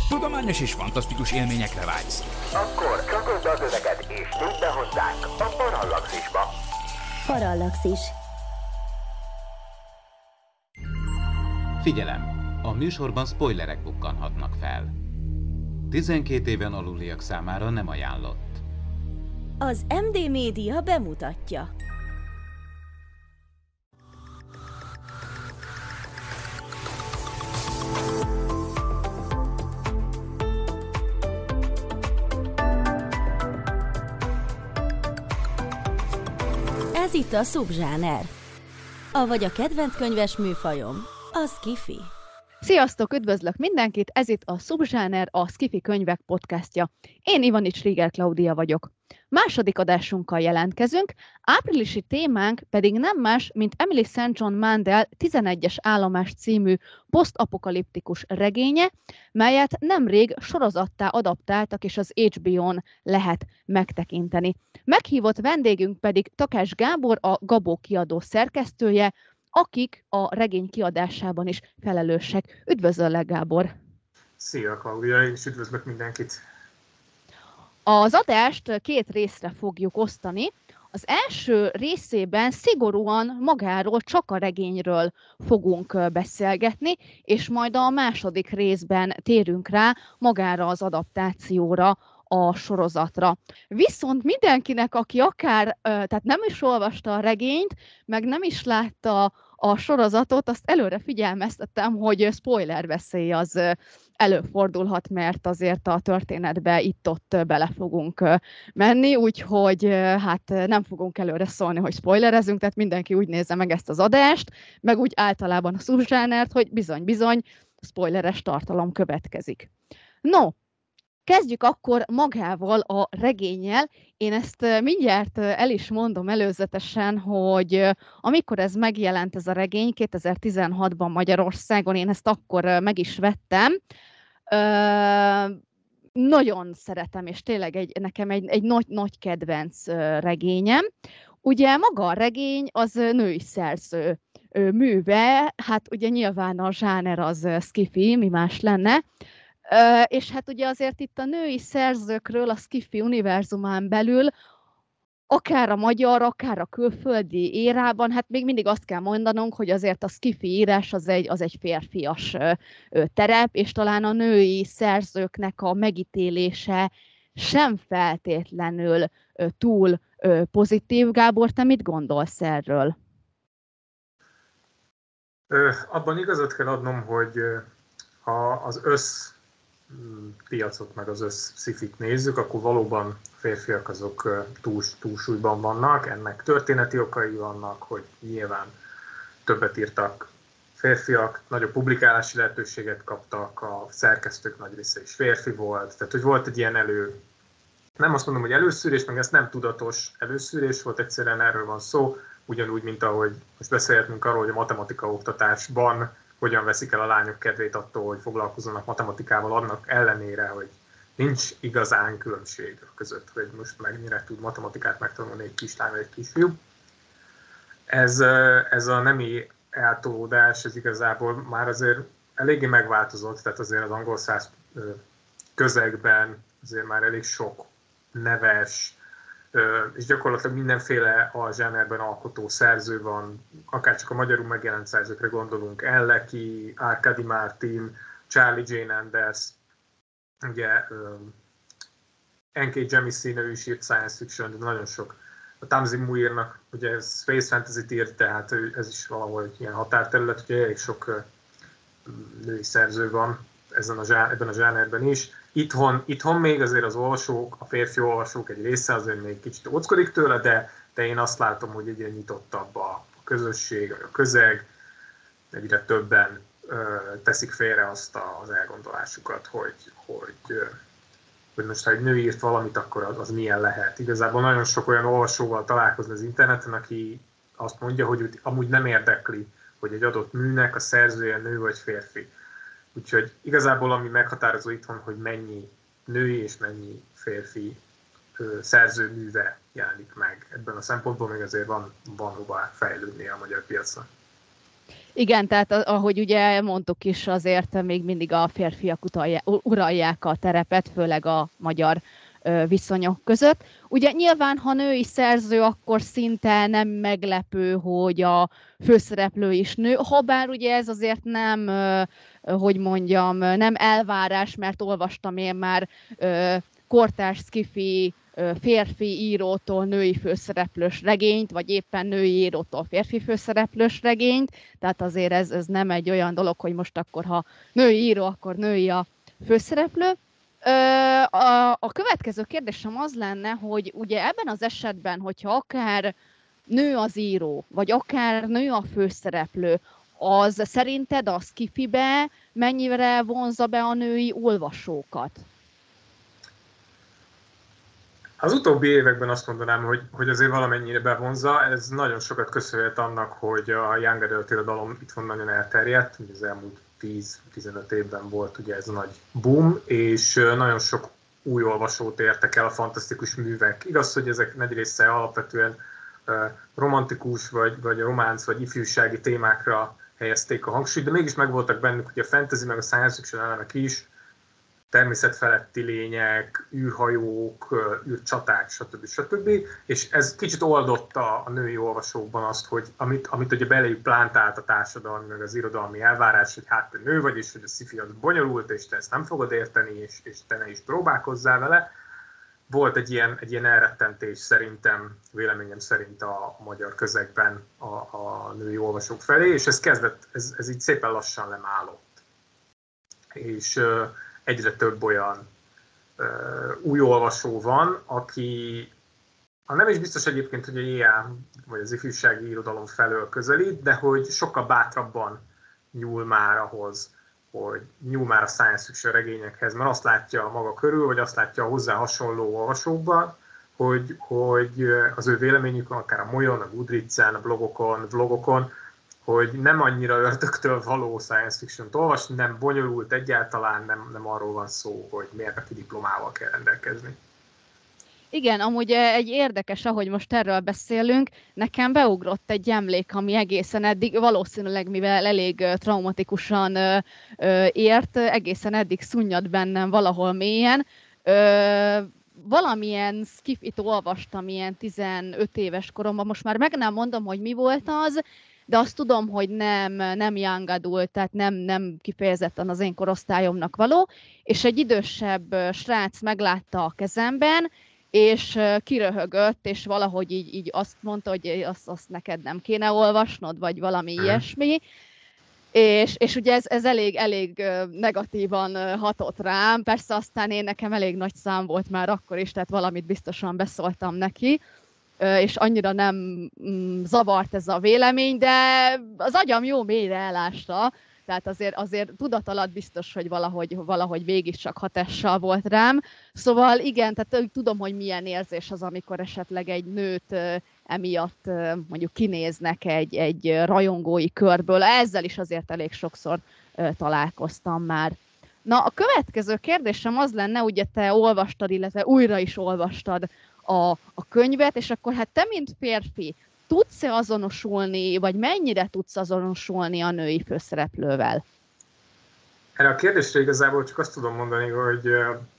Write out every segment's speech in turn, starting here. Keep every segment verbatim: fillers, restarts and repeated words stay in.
Tudományos és fantasztikus élményekre vágysz? Akkor csatozd az öveket és nyújt be hozzánk a Parallaxisba. Parallaxis. Figyelem! A műsorban spoilerek bukkanhatnak fel. tizenkét éven aluliak számára nem ajánlott. Az em dé Média bemutatja. Ez itt a szubzsáner. Avagy a kedvenc könyves műfajom, a sci-fi. Sziasztok, üdvözlök mindenkit, ez itt a Szubzsáner, a Sci-fi könyvek podcastja. Én Ivanics Rieger Klaudia vagyok. Második adásunkkal jelentkezünk, áprilisi témánk pedig nem más, mint Emily Saint John Mandel tizenegyes állomás című posztapokaliptikus regénye, melyet nemrég sorozattá adaptáltak, és az há bé ó-n lehet megtekinteni. Meghívott vendégünk pedig Takás Gábor, a Gabó kiadó szerkesztője, akik a regény kiadásában is felelősek. Üdvözöllek, Gábor! Szia, Klaudia, én is üdvözlök mindenkit! Az adást két részre fogjuk osztani. Az első részében szigorúan magáról, csak a regényről fogunk beszélgetni, és majd a második részben térünk rá magára az adaptációra, a sorozatra. Viszont mindenkinek, aki akár, tehát nem is olvasta a regényt, meg nem is látta a sorozatot, azt előre figyelmeztettem, hogy spoiler veszély az előfordulhat, mert azért a történetbe itt-ott bele fogunk menni, úgyhogy hát nem fogunk előre szólni, hogy spoilerezünk, tehát mindenki úgy nézze meg ezt az adást, meg úgy általában a szubzsánert, hogy bizony-bizony spoileres tartalom következik. No, kezdjük akkor magával a regénnyel. Én ezt mindjárt el is mondom előzetesen, hogy amikor ez megjelent, ez a regény kétezer-tizenhatban Magyarországon, én ezt akkor meg is vettem. Nagyon szeretem, és tényleg egy, nekem egy, egy nagy, nagy kedvenc regényem. Ugye maga a regény az női szerző műve, hát ugye nyilván a zsáner az sci-fi, mi más lenne. Uh, és hát ugye azért itt a női szerzőkről a sci-fi univerzumán belül, akár a magyar, akár a külföldi érában, hát még mindig azt kell mondanunk, hogy azért a sci-fi írás az egy, az egy férfias uh, terep, és talán a női szerzőknek a megítélése sem feltétlenül uh, túl uh, pozitív. Gábor, te mit gondolsz erről? Ö, abban igazat kell adnom, hogy ha az össz piacot, meg az össz sci-fit nézzük, akkor valóban férfiak azok túl, túlsúlyban vannak. Ennek történeti okai vannak, hogy nyilván többet írtak férfiak, nagyobb publikálási lehetőséget kaptak, a szerkesztők nagy része is férfi volt, tehát hogy volt egy ilyen elő, nem azt mondom, hogy előszűrés, meg ez nem tudatos előszűrés volt, egyszerűen erről van szó, ugyanúgy, mint ahogy most beszélhetünk arról, hogy a matematika oktatásban hogyan veszik el a lányok kedvét attól, hogy foglalkozzanak matematikával, annak ellenére, hogy nincs igazán különbség között, hogy most mennyire tud matematikát megtanulni egy kislány vagy egy kisfiú. Ez, ez a nemi eltolódás, ez igazából már azért eléggé megváltozott, tehát azért az angol száz közegben azért már elég sok neves, és gyakorlatilag mindenféle a zsánerben alkotó szerző van, akár csak a magyarul megjelent szerzőkre gondolunk, Elleki, Arkady Martin, Charlie Jane Anders, ugye en ká. Jemisin, ő is írt science fiction, de nagyon sok. A Tamsin Muirnak, ugye ez space fantasy-t írt, tehát ez is valahol ilyen határterület, ugye elég sok női szerző van ezen a zsá, ebben a zsánerben is. Itthon, itthon még azért az olvasók, a férfi olvasók egy része azért még kicsit óckodik tőle, de, de én azt látom, hogy egyre nyitottabb a közösség, a közeg, egyre többen ö, teszik félre azt az elgondolásukat, hogy, hogy, ö, hogy most ha egy nő írt valamit, akkor az, az milyen lehet. Igazából nagyon sok olyan olvasóval találkozni az interneten, aki azt mondja, hogy őt amúgy nem érdekli, hogy egy adott műnek a szerzője nő vagy férfi. Úgyhogy igazából ami meghatározó itthon, hogy mennyi női és mennyi férfi ö, szerzőműve jelenik meg. Ebben a szempontból még azért van, van hova fejlődnie a magyar piacnak. Igen, tehát ahogy ugye mondtuk is, azért még mindig a férfiak uralják a terepet, főleg a magyar viszonyok között. Ugye nyilván, ha női szerző, akkor szinte nem meglepő, hogy a főszereplő is nő, habár ugye ez azért nem, hogy mondjam, nem elvárás, mert olvastam én már kortárs sci-fi férfi írótól női főszereplős regényt, vagy éppen női írótól férfi főszereplős regényt, tehát azért ez, ez nem egy olyan dolog, hogy most akkor, ha női író, akkor női a főszereplő. A, a következő kérdésem az lenne, hogy ugye ebben az esetben, hogyha akár nő az író, vagy akár nő a főszereplő, az szerinted a sci-fibe mennyire vonzza be a női olvasókat? Az utóbbi években azt mondanám, hogy, hogy azért valamennyire bevonza. Ez nagyon sokat köszönhet annak, hogy a young adult irodalom itthon nagyon elterjedt. Az elmúlt tíz-tizenöt évben volt ugye ez a nagy boom, és nagyon sok új olvasót értek el a fantasztikus művek. Igaz, hogy ezek nagy része alapvetően romantikus, vagy, vagy románc, vagy ifjúsági témákra helyezték a hangsúlyt, de mégis megvoltak bennük ugye a fantasy, meg a science fiction elemek is, természetfeletti lények, űrhajók, űrcsaták, stb. stb. És ez kicsit oldotta a női olvasókban azt, hogy amit, amit ugye beléjük plántált a társadalmi, meg az irodalmi elvárás, hogy hát te nő vagy, és hogy a sci-fi az bonyolult, és te ezt nem fogod érteni, és, és te ne is próbálkozzál vele. Volt egy ilyen, egy ilyen elrettentés szerintem, véleményem szerint a, a magyar közegben a, a női olvasók felé, és ez kezdett, ez, ez így szépen lassan lemálott. És egyre több olyan uh, új olvasó van, aki ha nem is biztos egyébként, hogy a jé á vagy az ifjúsági irodalom felől közelít, de hogy sokkal bátrabban nyúl már ahhoz, hogy nyúl már a science fiction regényekhez, mert azt látja maga körül, vagy azt látja a hozzá hasonló olvasókban, hogy, hogy az ő véleményükön, akár a Molyon, a Goodreads-en, a blogokon, vlogokon, hogy nem annyira ördögtől való science fiction-t olvasni, nem bonyolult egyáltalán, nem, nem arról van szó, hogy mérnöki diplomával kell rendelkezni. Igen, amúgy egy érdekes, ahogy most erről beszélünk, nekem beugrott egy emlék, ami egészen eddig, valószínűleg mivel elég traumatikusan ö, ö, ért, egészen eddig szunnyad bennem valahol mélyen. Ö, valamilyen skifit olvastam ilyen tizenöt éves koromban, most már meg nem mondom, hogy mi volt az, de azt tudom, hogy nem, nem young adult, tehát nem, nem kifejezetten az én korosztályomnak való, és egy idősebb srác meglátta a kezemben, és kiröhögött, és valahogy így, így azt mondta, hogy azt, azt neked nem kéne olvasnod, vagy valami hmm. ilyesmi. És, és ugye ez, ez elég, elég negatívan hatott rám, persze aztán én nekem elég nagy szám volt már akkor is, tehát valamit biztosan beszóltam neki, és annyira nem zavart ez a vélemény, de az agyam jó mélyre elásta, tehát azért, azért tudat alatt biztos, hogy valahogy, valahogy végig csak hatással volt rám. Szóval igen, tehát tudom, hogy milyen érzés az, amikor esetleg egy nőt emiatt mondjuk kinéznek egy, egy rajongói körből. Ezzel is azért elég sokszor találkoztam már. Na, a következő kérdésem az lenne, ugye te olvastad, illetve újra is olvastad a, a könyvet, és akkor hát te, mint férfi, tudsz-e azonosulni, vagy mennyire tudsz azonosulni a női főszereplővel? Erre a kérdésre igazából csak azt tudom mondani, hogy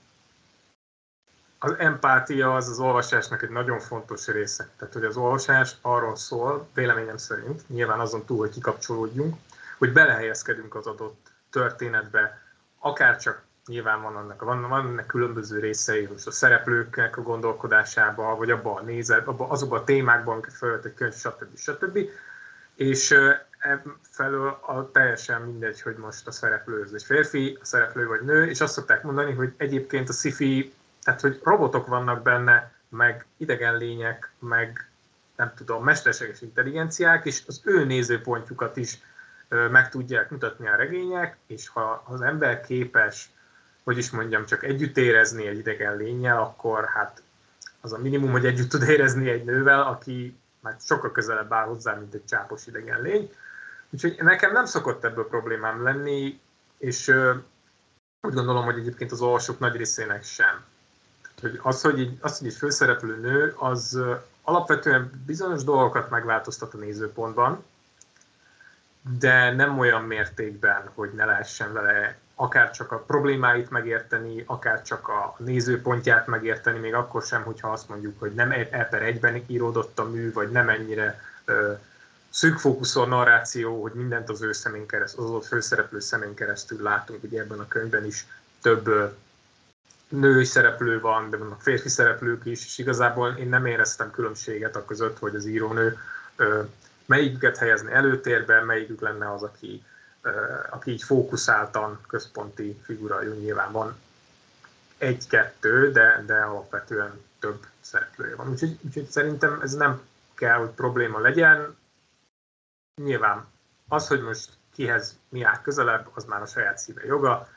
az empátia az az olvasásnak egy nagyon fontos része. Tehát, hogy az olvasás arról szól, véleményem szerint, nyilván azon túl, hogy kikapcsolódjunk, hogy belehelyezkedünk az adott történetbe, akár csak nyilván van annak, van, van ennek különböző részei, most a szereplőknek a gondolkodásába, vagy abban a nézet, abba, azokban a témákban, amiket felvett egy könyv, stb. stb. És felől a teljesen mindegy, hogy most a szereplő ez egy férfi, a szereplő vagy nő, és azt szokták mondani, hogy egyébként a sci-fi, tehát hogy robotok vannak benne, meg idegen lények, meg nem tudom, mesterséges intelligenciák, és az ő nézőpontjukat is meg tudják mutatni a regények, és ha az ember képes, hogy is mondjam, csak együtt érezni egy idegen lénnyel, akkor hát az a minimum, hogy együtt tud érezni egy nővel, aki már sokkal közelebb áll hozzá, mint egy csápos idegen lény. Úgyhogy nekem nem szokott ebből problémám lenni, és úgy gondolom, hogy egyébként az olvasók nagy részének sem. Tehát, az, hogy egy, az, hogy egy főszereplő nő, az alapvetően bizonyos dolgokat megváltoztat a nézőpontban, de nem olyan mértékben, hogy ne lehessen vele akár csak a problémáit megérteni, akár csak a nézőpontját megérteni, még akkor sem, hogyha azt mondjuk, hogy nem egy per egyben íródott a mű, vagy nem ennyire ö, szűkfókuszú a narráció, hogy mindent az ő szemén keresztül, az adott főszereplő szemén keresztül látunk. Ugye ebben a könyvben is több ö, női szereplő van, de vannak férfi szereplők is, és igazából én nem éreztem különbséget a között, hogy az írónő ö, melyiküket helyezni előtérbe, melyikük lenne az, aki, uh, aki így fókuszáltan központi figura. Jó, nyilván van egy-kettő, de, de alapvetően több szereplője van. Úgyhogy, úgyhogy szerintem ez nem kell, hogy probléma legyen. Nyilván az, hogy most kihez mi áll közelebb, az már a saját szíve joga,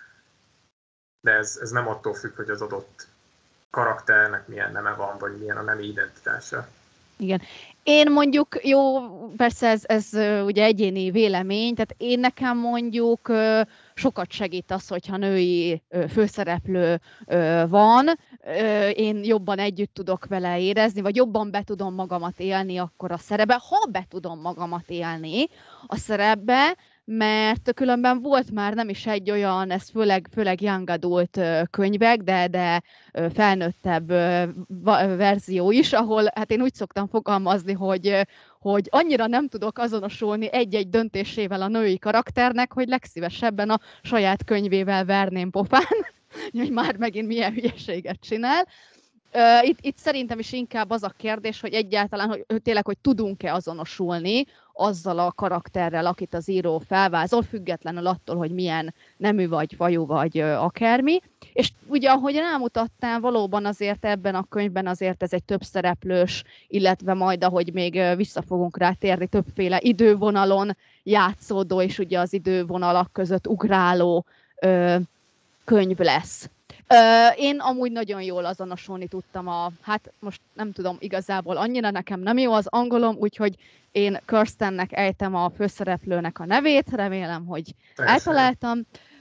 de ez, ez nem attól függ, hogy az adott karakternek milyen neme van, vagy milyen a nemi identitása. Igen. Én mondjuk, jó, persze ez, ez ugye egyéni vélemény, tehát én nekem mondjuk sokat segít az, hogyha női főszereplő van, én jobban együtt tudok vele érezni, vagy jobban be tudom magamat élni akkor a szerepbe, ha be tudom magamat élni a szerepbe, mert különben volt már nem is egy olyan, ez főleg, főleg young adult könyvek, de, de felnőttebb verzió is, ahol hát én úgy szoktam fogalmazni, hogy, hogy annyira nem tudok azonosulni egy-egy döntésével a női karakternek, hogy legszívesebben a saját könyvével verném pofán, hogy már megint milyen hülyeséget csinál. Itt, itt szerintem is inkább az a kérdés, hogy egyáltalán, hogy, hogy tényleg, hogy tudunk-e azonosulni azzal a karakterrel, akit az író felvázol, függetlenül attól, hogy milyen nemű vagy, fajú vagy akármi. És ugye, ahogy rámutattál, valóban azért ebben a könyvben azért ez egy többszereplős, illetve majd, ahogy még vissza fogunk rá térni, többféle idővonalon játszódó, és ugye az idővonalak között ugráló ö, könyv lesz. Én amúgy nagyon jól azonosulni tudtam a, hát most nem tudom igazából, annyira nekem nem jó az angolom, úgyhogy én Kirstennek ejtem a főszereplőnek a nevét, remélem, hogy Persze. eltaláltam.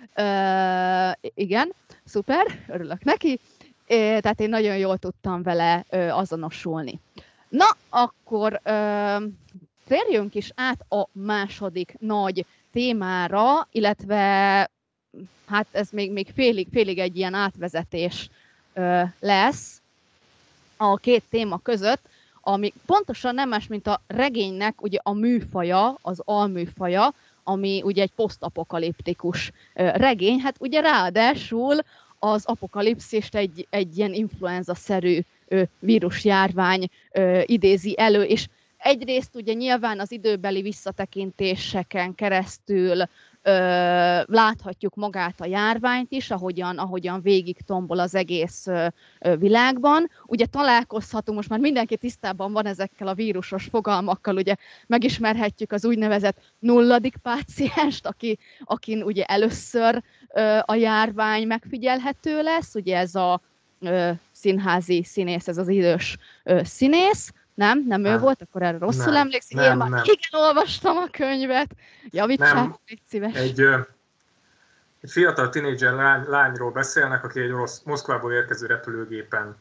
Uh, igen, szuper, örülök neki. É, tehát én nagyon jól tudtam vele uh, azonosulni. Na, akkor uh, térjünk is át a második nagy témára, illetve hát ez még, még félig, félig egy ilyen átvezetés ö, lesz a két téma között, ami pontosan nem más, mint a regénynek ugye a műfaja, az alműfaja, ami ugye egy posztapokaliptikus ö, regény. Hát ugye ráadásul az apokalipszist egy, egy ilyen influenza-szerű ö, vírusjárvány ö, idézi elő, és egyrészt ugye nyilván az időbeli visszatekintéseken keresztül Ö, láthatjuk magát a járványt is, ahogyan, ahogyan végig tombol az egész ö, ö, világban. Ugye találkozhatunk, most már mindenki tisztában van ezekkel a vírusos fogalmakkal, ugye megismerhetjük az úgynevezett nulladik pácienst, aki, akin ugye először ö, a járvány megfigyelhető lesz, ugye ez a ö, színházi színész, ez az idős ö, színész. Nem? Nem, nem ő volt? Akkor erre rosszul nem, emlékszik? Nem, Én már nem. igen, olvastam a könyvet. Javítsák, légy szíves. Egy, egy fiatal tínédzser lány, lányról beszélnek, aki egy orosz Moszkvából érkező repülőgépen,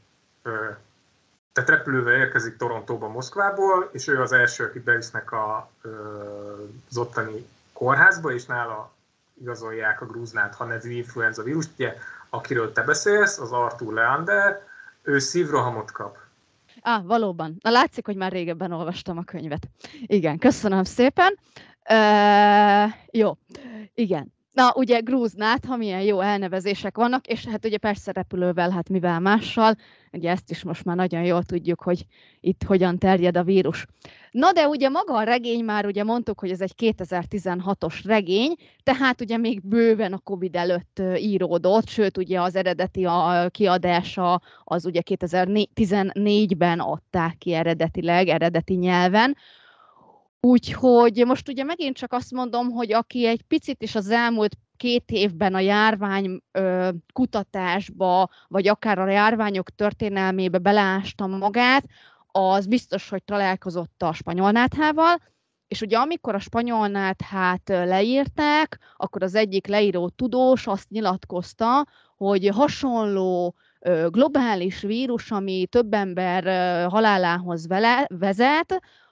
tehát repülővel érkezik Torontóba Moszkvából, és ő az első, akit bevisznek a, az ottani kórházba, és nála igazolják a grúznátha nevű influenza vírust, ugye, akiről te beszélsz, az Arthur Leander, ő szívrohamot kap. Ah, valóban. Na látszik, hogy már régebben olvastam a könyvet. Igen, köszönöm szépen. Uh, jó, igen. Na, ugye grúznátha, milyen jó elnevezések vannak, és hát ugye persze repülővel, hát mivel mással, ugye ezt is most már nagyon jól tudjuk, hogy itt hogyan terjed a vírus. Na de ugye maga a regény, már ugye mondtuk, hogy ez egy kétezer-tizenhatos regény, tehát ugye még bőven a Covid előtt íródott, sőt ugye az eredeti a kiadása az ugye kétezer-tizennégyben adták ki eredetileg, eredeti nyelven. Úgyhogy most ugye megint csak azt mondom, hogy aki egy picit is az elmúlt két évben a járvány ö, kutatásba, vagy akár a járványok történelmébe beleásta magát, az biztos, hogy találkozott a spanyolnáthával, és ugye amikor a spanyolnáthát leírták, akkor az egyik leíró tudós azt nyilatkozta, hogy hasonló ö, globális vírus, ami több ember ö, halálához vele, vezet,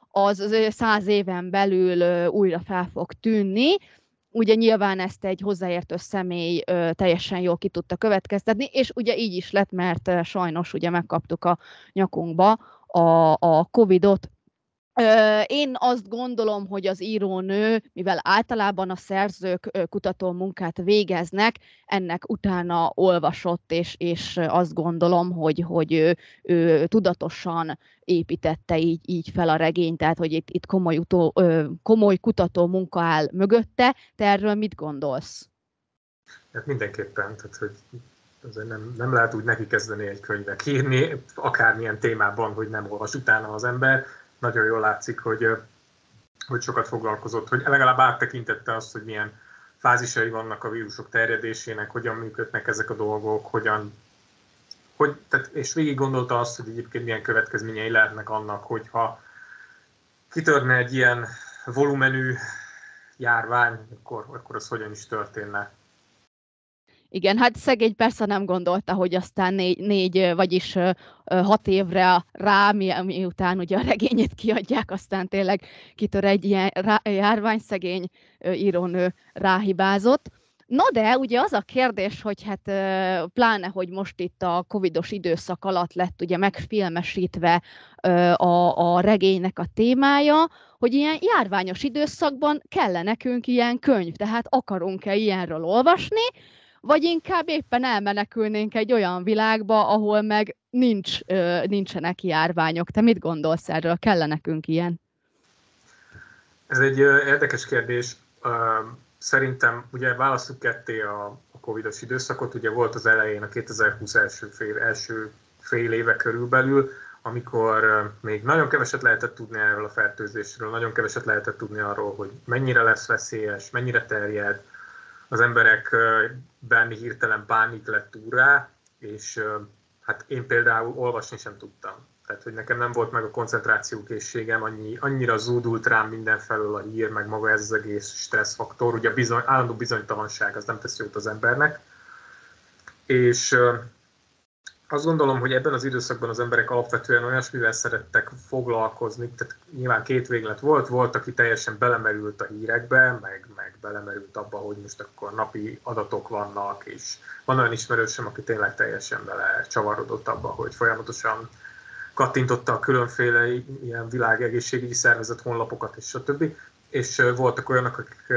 az száz éven belül újra fel fog tűnni. Ugye nyilván ezt egy hozzáértő személy teljesen jól ki tudta következtetni, és ugye így is lett, mert sajnos ugye megkaptuk a nyakunkba a, a Covidot. Én azt gondolom, hogy az írónő, mivel általában a szerzők kutató munkát végeznek, ennek utána olvasott, és, és azt gondolom, hogy, hogy ő, ő tudatosan építette így, így fel a regényt, tehát hogy itt, itt komoly, utó, komoly kutató munka áll mögötte. Te erről mit gondolsz? Hát mindenképpen, tehát hogy azért nem, nem lehet úgy neki kezdeni egy könyvet írni, akármilyen témában, hogy nem olvas utána az ember. Nagyon jól látszik, hogy, hogy sokat foglalkozott, hogy legalább áttekintette azt, hogy milyen fázisai vannak a vírusok terjedésének, hogyan működnek ezek a dolgok, hogyan, hogy, tehát, és végig gondolta azt, hogy egyébként milyen következményei lehetnek annak, hogyha kitörne egy ilyen volumenű járvány, akkor, akkor az hogyan is történne. Igen, hát szegény persze nem gondolta, hogy aztán négy, négy vagyis hat évre rá, miután ugye a regényét kiadják, aztán tényleg kitör egy ilyen járvány, szegény írónő ráhibázott. Na de ugye az a kérdés, hogy hát pláne, hogy most itt a covidos időszak alatt lett ugye megfilmesítve a, a regénynek a témája, hogy ilyen járványos időszakban kell nekünk ilyen könyv, tehát akarunk-e ilyenről olvasni, vagy inkább éppen elmenekülnénk egy olyan világba, ahol meg nincs, nincsenek járványok. Te mit gondolsz erről? Kell nekünk ilyen? Ez egy érdekes kérdés. Szerintem ugye választjuk ketté a covidos időszakot. Ugye volt az elején a kétezer-húsz első fél, első fél éve körülbelül, amikor még nagyon keveset lehetett tudni erről a fertőzésről, nagyon keveset lehetett tudni arról, hogy mennyire lesz veszélyes, mennyire terjed. Az emberekben hirtelen pánik lett úrrá, és hát én például olvasni sem tudtam. Tehát, hogy nekem nem volt meg a koncentrációkészségem, annyi, annyira zúdult rám mindenfelől a hír, meg maga ez az egész stresszfaktor. Ugye a bizony, állandó bizonytalanság, az nem tesz jót az embernek. És azt gondolom, hogy ebben az időszakban az emberek alapvetően olyasmivel szerettek foglalkozni, tehát nyilván két véglet volt, volt, aki teljesen belemerült a hírekbe, meg, meg belemerült abba, hogy most akkor napi adatok vannak, és van olyan ismerősöm, aki tényleg teljesen bele csavarodott abba, hogy folyamatosan kattintotta a különféle ilyen világegészségügyi szervezet honlapokat, és stb. És voltak olyanok, akik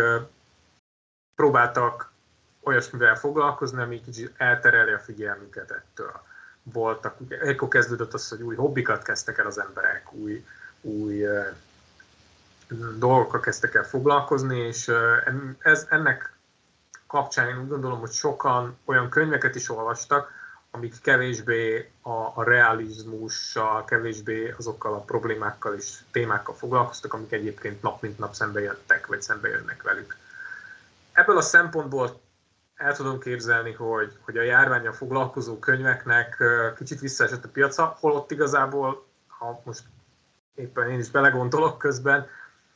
próbáltak olyasmivel foglalkozni, ami kicsit eltereli a figyelmüket ettől. Voltak, ugye, ekkor kezdődött az, hogy új hobbikat kezdtek el az emberek, új, új uh, dolgokkal kezdtek el foglalkozni, és uh, ez, ennek kapcsán én úgy gondolom, hogy sokan olyan könyveket is olvastak, amik kevésbé a, a realizmussal, kevésbé azokkal a problémákkal és témákkal foglalkoztak, amik egyébként nap mint nap szembe jöttek, vagy szembe jönnek velük. Ebből a szempontból el tudom képzelni, hogy, hogy a járvánnyal foglalkozó könyveknek kicsit visszaesett a piaca, holott igazából, ha most éppen én is belegondolok közben,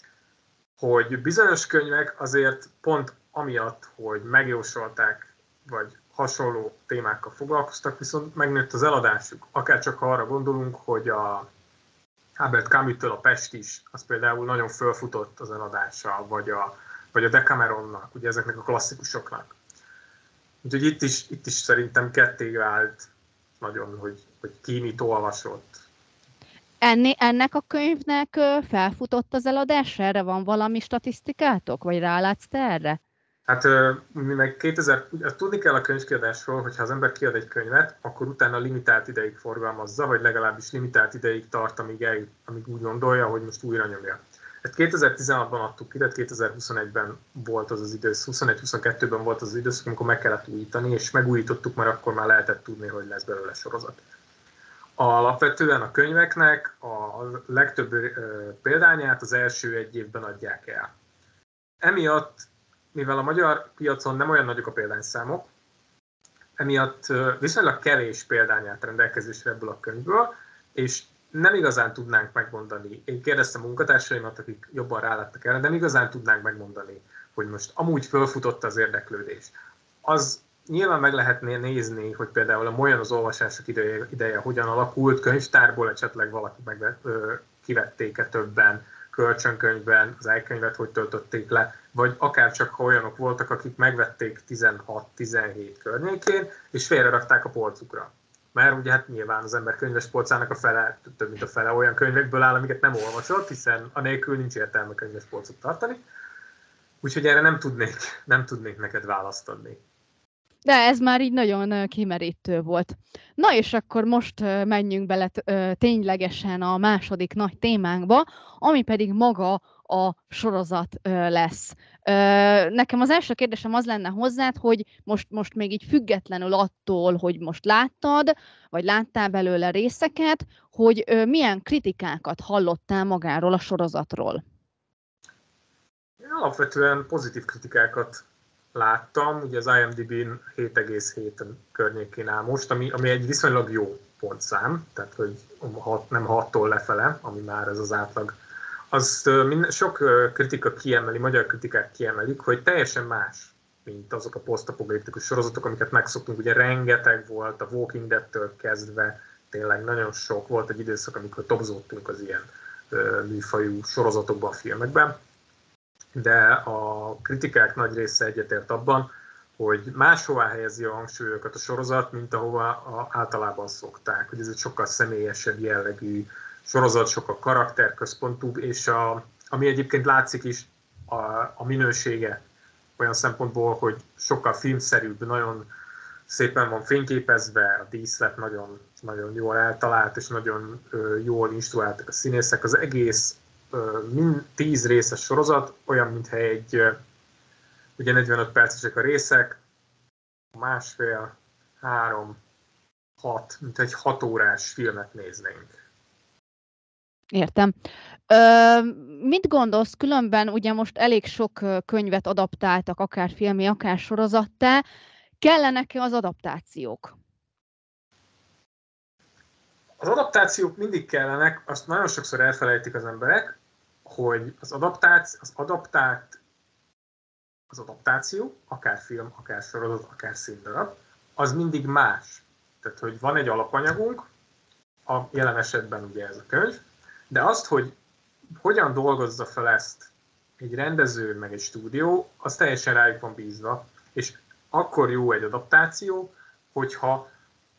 hogy bizonyos könyvek azért pont amiatt, hogy megjósolták, vagy hasonló témákkal foglalkoztak, viszont megnőtt az eladásuk. Akár csak arra gondolunk, hogy a Albert Camus-től a Pest is, az például nagyon fölfutott az eladása, vagy a, vagy a Decameronnak, ugye ezeknek a klasszikusoknak. Úgyhogy itt is, itt is szerintem ketté vált nagyon, hogy, hogy ki mit olvasott. Enni, ennek a könyvnek felfutott az eladása? Erre van valami statisztikátok? Vagy rálátsz te erre? Hát mi meg kétezer, tudni kell a könyvkiadásról, hogyha az ember kiad egy könyvet, akkor utána limitált ideig forgalmazza, vagy legalábbis limitált ideig tart, amíg, el, amíg úgy gondolja, hogy most újra nyomja. Hát kétezer-tizenhatban adtuk ki, de kétezer-huszonegyben volt az az időszak, huszonegy-huszonkettőben volt az az időszak, amikor meg kellett újítani, és megújítottuk, mert akkor már lehetett tudni, hogy lesz belőle sorozat. Alapvetően a könyveknek a legtöbb példányát az első egy évben adják el. Emiatt, mivel a magyar piacon nem olyan nagyok a példányszámok, emiatt viszonylag kevés példányát rendelkezésre ebből a könyvből, és nem igazán tudnánk megmondani, én kérdeztem a munkatársaimat, akik jobban ráláttak erre, de nem igazán tudnánk megmondani, hogy most amúgy fölfutott az érdeklődés. Az nyilván meg lehetné nézni, hogy például a Molyan az olvasások ideje, ideje hogyan alakult, könyvtárból esetleg valaki meg, ö, kivették-e többen kölcsönkönyvben, az elkönyvet hogy töltötték le, vagy akár csak olyanok voltak, akik megvették tizenhat-tizenhét környékén, és félrerakták a polcukra. Mert ugye hát nyilván az ember könyves polcának a fele, több mint a fele olyan könyvekből áll, amiket nem olvasott, hiszen anélkül nincs értelme könyves polcot tartani. Úgyhogy erre nem tudnék, nem tudnék neked választ adni. De ez már így nagyon kimerítő volt. Na és akkor most menjünk bele ténylegesen a második nagy témánkba, ami pedig maga a sorozat lesz. Nekem az első kérdésem az lenne hozzád, hogy most, most még így függetlenül attól, hogy most láttad, vagy láttál belőle részeket, hogy milyen kritikákat hallottál magáról a sorozatról? Én alapvetően pozitív kritikákat láttam, ugye az IMDb-n hét egész hét környékén áll most, ami, ami egy viszonylag jó pontszám, tehát hogy hat, nem hattól lefele, ami már ez az átlag. Azt minden, sok kritika kiemeli, magyar kritikák kiemelik, hogy teljesen más, mint azok a posztapokaliptikus sorozatok, amiket megszoktunk. Ugye rengeteg volt, a Walking Dead-től kezdve, tényleg nagyon sok volt egy időszak, amikor topzódtunk az ilyen műfajú sorozatokban, filmekben. De a kritikák nagy része egyetért abban, hogy máshová helyezi a hangsúlyokat a sorozat, mint ahova a, általában szokták. Hogy ez egy sokkal személyesebb jellegű sorozat, sokkal karakterközpontúbb, és a, ami egyébként látszik is a, a minősége olyan szempontból, hogy sokkal filmszerűbb, nagyon szépen van fényképezve, a díszlet nagyon, nagyon jól eltalált, és nagyon ö, jól instruáltak a színészek. Az egész mind tíz részes sorozat, olyan, mintha egy, ugye negyvenöt percesek a részek, másfél, három, hat, mint egy hat órás filmet néznénk. Értem. Ö, mit gondolsz, különben ugye most elég sok könyvet adaptáltak, akár filmi, akár sorozattá, kellenek-e az adaptációk? Az adaptációk mindig kellenek, azt nagyon sokszor elfelejtik az emberek, hogy az, adaptáció, az adaptált, az adaptáció, akár film, akár sorozat, akár színdarab, az mindig más. Tehát, hogy van egy alapanyagunk, a jelen esetben ugye ez a könyv, de azt, hogy hogyan dolgozza fel ezt egy rendező, meg egy stúdió, az teljesen rájuk van bízva, és akkor jó egy adaptáció, hogyha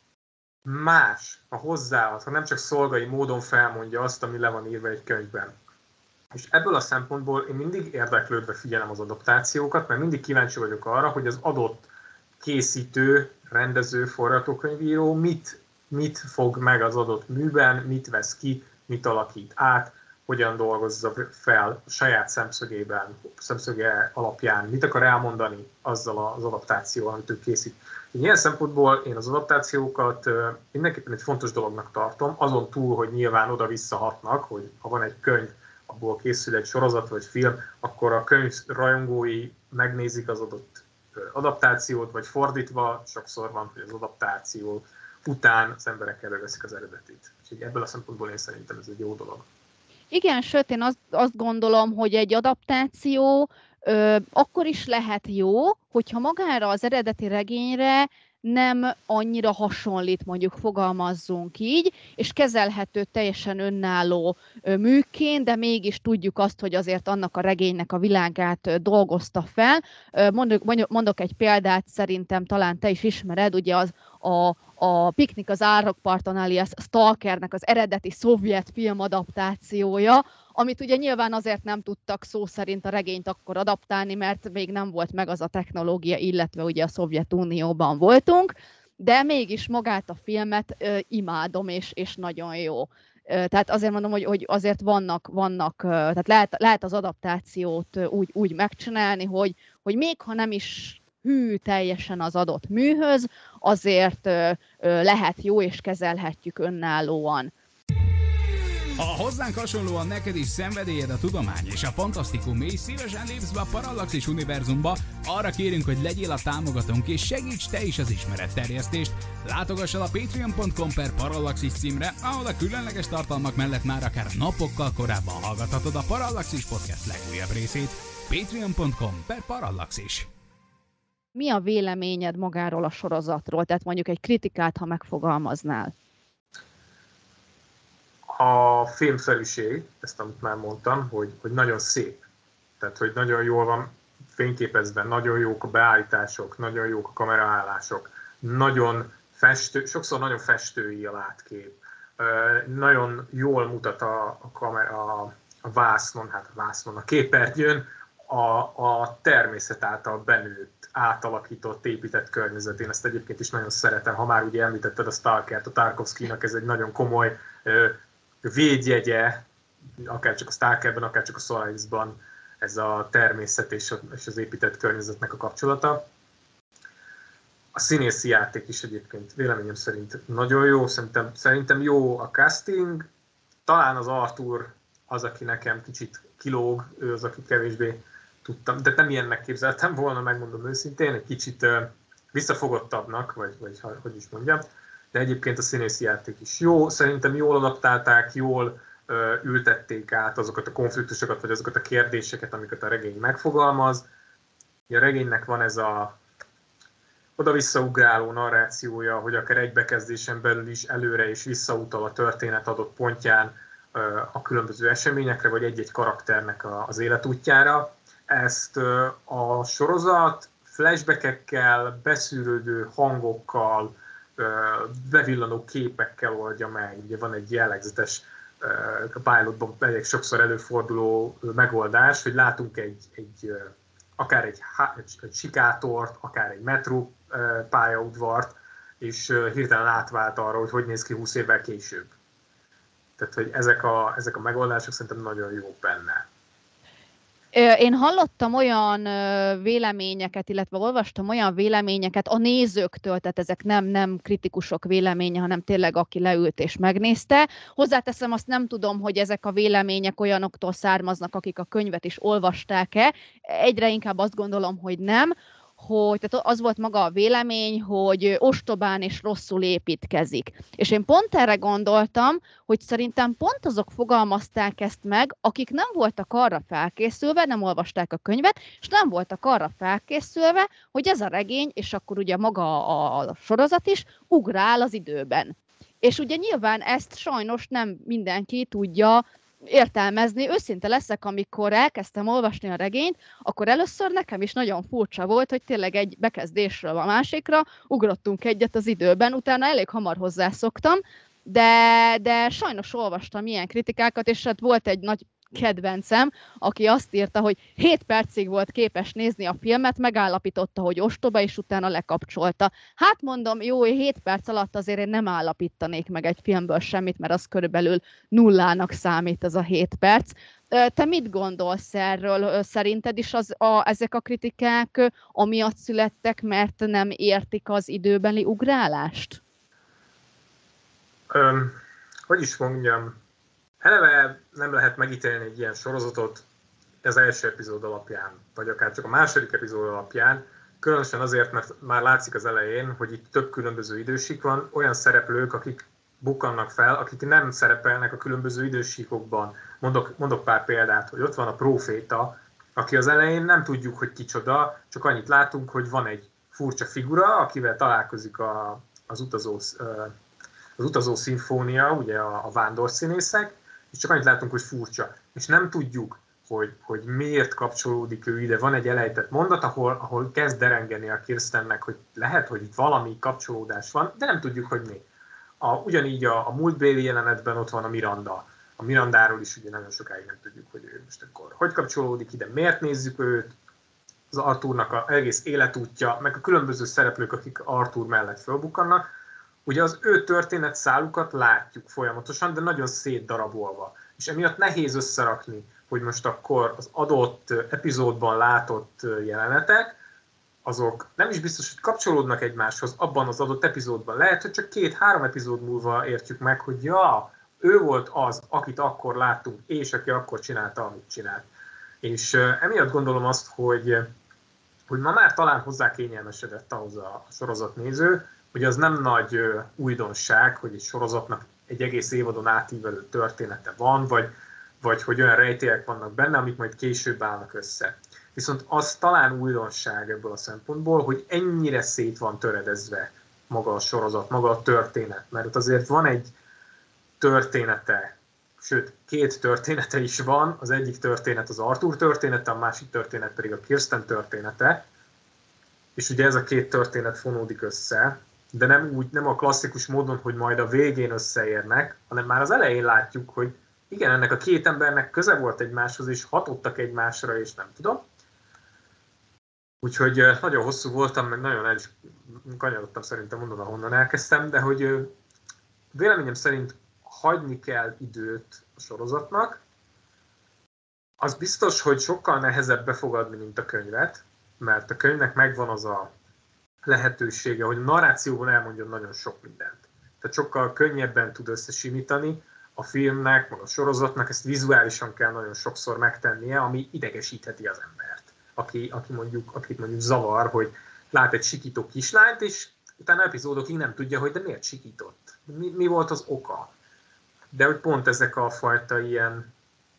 más, a hozzáad, ha nem csak szolgai módon felmondja azt, ami le van írva egy könyvben. És ebből a szempontból én mindig érdeklődve figyelem az adaptációkat, mert mindig kíváncsi vagyok arra, hogy az adott készítő, rendező, forgatókönyvíró mit, mit fog meg az adott műben, mit vesz ki, mit alakít át, hogyan dolgozza fel a saját szemszögében, szemszöge alapján, mit akar elmondani azzal az adaptációval, amit ő készít. Ilyen szempontból én az adaptációkat mindenképpen egy fontos dolognak tartom, azon túl, hogy nyilván oda-vissza hatnak, hogy ha van egy könyv, abból készül egy sorozat vagy film, akkor a könyv rajongói megnézik az adott adaptációt, vagy fordítva, sokszor van, hogy az adaptáció után az emberek előveszik az eredetit. Úgyhogy ebből a szempontból én szerintem ez egy jó dolog. Igen, sőt, én azt, azt gondolom, hogy egy adaptáció ö, akkor is lehet jó, hogyha magára az eredeti regényre nem annyira hasonlít, mondjuk fogalmazzunk így, és kezelhető teljesen önálló ö, műként, de mégis tudjuk azt, hogy azért annak a regénynek a világát ö, dolgozta fel. Ö, mondok, mondok egy példát, szerintem talán te is ismered, ugye az a a Piknik az Árokparton alias Stalkernek az eredeti szovjet filmadaptációja, amit ugye nyilván azért nem tudtak szó szerint a regényt akkor adaptálni, mert még nem volt meg az a technológia, illetve ugye a Szovjetunióban voltunk, de mégis magát a filmet ö, imádom, és, és nagyon jó. Ö, tehát azért mondom, hogy, hogy azért vannak, vannak ö, tehát lehet, lehet az adaptációt úgy, úgy megcsinálni, hogy, hogy még ha nem is hű teljesen az adott műhöz, azért ö, ö, lehet jó, és kezelhetjük önállóan. Ha hozzánk hasonlóan neked is szenvedélyed a tudomány és a fantasztikum, és szívesen lépsz be a Parallaxis univerzumba, arra kérünk, hogy legyél a támogatónk, és segíts te is az ismeretterjesztést. Látogass el a patreon pont com per Parallaxis címre, ahol a különleges tartalmak mellett már akár napokkal korábban hallgathatod a Parallaxis podcast legújabb részét. patreon pont com per Parallaxis. Mi a véleményed magáról a sorozatról? Tehát mondjuk egy kritikát, ha megfogalmaznál. A filmszerűség, ezt amit már mondtam, hogy, hogy nagyon szép. Tehát, hogy nagyon jól van fényképezve, nagyon jók a beállítások, nagyon jók a kameraállások, nagyon festő, sokszor nagyon festői a látkép. Nagyon jól mutat a, a, kamera, a, a vásznon, hát a vásznon, a képernyőn a, a természet által benőtt, átalakított, épített környezet. Én ezt egyébként is nagyon szeretem. Ha már ugye említetted a Stalkert, a Tarkovskynak ez egy nagyon komoly védjegye, akár csak a Stalkerben, akár csak a Solarisban, ez a természet és az épített környezetnek a kapcsolata. A színészi játék is egyébként véleményem szerint nagyon jó, szerintem, szerintem jó a casting, talán az Arthur az, aki nekem kicsit kilóg, ő az, aki kevésbé tudtam, de nem ilyennek képzeltem volna, megmondom őszintén, egy kicsit uh, visszafogottabbnak, vagy, vagy hogy is mondjam, de egyébként a színészi játék is jó, szerintem jól adaptálták, jól uh, ültették át azokat a konfliktusokat, vagy azokat a kérdéseket, amiket a regény megfogalmaz. A regénynek van ez a oda-visszaugráló narrációja, hogy akár egy bekezdésen belül is előre és visszautal a történet adott pontján a különböző eseményekre, vagy egy-egy karakternek az életútjára. Ezt a sorozat flashbackekkel, beszűrődő hangokkal, bevillanó képekkel oldja meg. Ugye van egy jellegzetes a pilotban elég sokszor előforduló megoldás, hogy látunk egy, egy akár egy, egy, egy sikátort, akár egy metró pályaudvart, és hirtelen átvált arra, hogy hogy néz ki húsz évvel később. Tehát, hogy ezek a, ezek a megoldások szerintem nagyon jók benne. Én hallottam olyan véleményeket, illetve olvastam olyan véleményeket a nézőktől, tehát ezek nem, nem kritikusok véleménye, hanem tényleg aki leült és megnézte. Hozzáteszem, azt nem tudom, hogy ezek a vélemények olyanoktól származnak, akik a könyvet is olvasták-e. Egyre inkább azt gondolom, hogy nem. Hogy, tehát az volt maga a vélemény, hogy ostobán és rosszul építkezik. És én pont erre gondoltam, hogy szerintem pont azok fogalmazták ezt meg, akik nem voltak arra felkészülve, nem olvasták a könyvet, és nem voltak arra felkészülve, hogy ez a regény, és akkor ugye maga a sorozat is ugrál az időben. És ugye nyilván ezt sajnos nem mindenki tudja értelmezni. Őszinte leszek, amikor elkezdtem olvasni a regényt, akkor először nekem is nagyon furcsa volt, hogy tényleg egy bekezdésről a másikra ugrottunk egyet az időben, utána elég hamar hozzászoktam, de, de sajnos olvastam ilyen kritikákat, és hát volt egy nagy kedvencem, aki azt írta, hogy hét percig volt képes nézni a filmet, megállapította, hogy ostoba, és utána lekapcsolta. Hát mondom, jó, hét perc alatt azért én nem állapítanék meg egy filmből semmit, mert az körülbelül nullának számít ez a hét perc. Te mit gondolsz erről? Szerinted is az, a, ezek a kritikák amiatt születtek, mert nem értik az időbeli ugrálást? Um, hogy is mondjam, eleve nem lehet megítélni egy ilyen sorozatot az első epizód alapján, vagy akár csak a második epizód alapján, különösen azért, mert már látszik az elején, hogy itt több különböző idősík van, olyan szereplők, akik bukkannak fel, akik nem szerepelnek a különböző idősíkokban. Mondok, mondok pár példát, hogy ott van a próféta, aki az elején nem tudjuk, hogy kicsoda, csak annyit látunk, hogy van egy furcsa figura, akivel találkozik a, az, utazó, az utazó szimfónia, ugye a, a vándorszínészek, és csak annyit látunk, hogy furcsa. És nem tudjuk, hogy, hogy miért kapcsolódik ő ide. Van egy elejtett mondat, ahol, ahol kezd derengeni a Kirstennek, hogy lehet, hogy itt valami kapcsolódás van, de nem tudjuk, hogy mi. A, ugyanígy a, a múltbéli jelenetben ott van a Miranda. A Mirandáról is ugye nagyon sokáig nem tudjuk, hogy ő most akkor hogy kapcsolódik ide, miért nézzük őt, az Arthurnak az egész életútja, meg a különböző szereplők, akik Arthur mellett fölbukkannak. Ugye az ő történetszálukat látjuk folyamatosan, de nagyon szétdarabolva. És emiatt nehéz összerakni, hogy most akkor az adott epizódban látott jelenetek, azok nem is biztos, hogy kapcsolódnak egymáshoz abban az adott epizódban. Lehet, hogy csak két-három epizód múlva értjük meg, hogy ja, ő volt az, akit akkor láttunk, és aki akkor csinálta, amit csinált. És emiatt gondolom azt, hogy, hogy ma már talán hozzá kényelmesedett ahhoz a sorozatnéző, hogy az nem nagy újdonság, hogy egy sorozatnak egy egész évadon átívelő története van, vagy, vagy hogy olyan rejtélyek vannak benne, amik majd később állnak össze. Viszont az talán újdonság ebből a szempontból, hogy ennyire szét van töredezve maga a sorozat, maga a történet. Mert azért van egy története sőt, két története is van, az egyik történet az Arthur története, a másik történet pedig a Kirsten története, és ugye ez a két történet fonódik össze, de nem úgy, nem a klasszikus módon, hogy majd a végén összeérnek, hanem már az elején látjuk, hogy igen, ennek a két embernek köze volt egymáshoz, és hatottak egymásra, és nem tudom. Úgyhogy nagyon hosszú voltam, meg nagyon el is kanyarodtam szerintem onnan, ahonnan elkezdtem, de hogy véleményem szerint hagyni kell időt a sorozatnak. Az biztos, hogy sokkal nehezebb befogadni, mint a könyvet, mert a könyvnek megvan az a lehetősége, hogy a narrációban elmondjon nagyon sok mindent. Tehát sokkal könnyebben tud összesimítani, a filmnek, meg a sorozatnak ezt vizuálisan kell nagyon sokszor megtennie, ami idegesítheti az embert. Aki, aki mondjuk, akit mondjuk zavar, hogy lát egy sikító kislányt, és utána epizódokig nem tudja, hogy de miért sikított. Mi, mi volt az oka. De hogy pont ezek a fajta ilyen,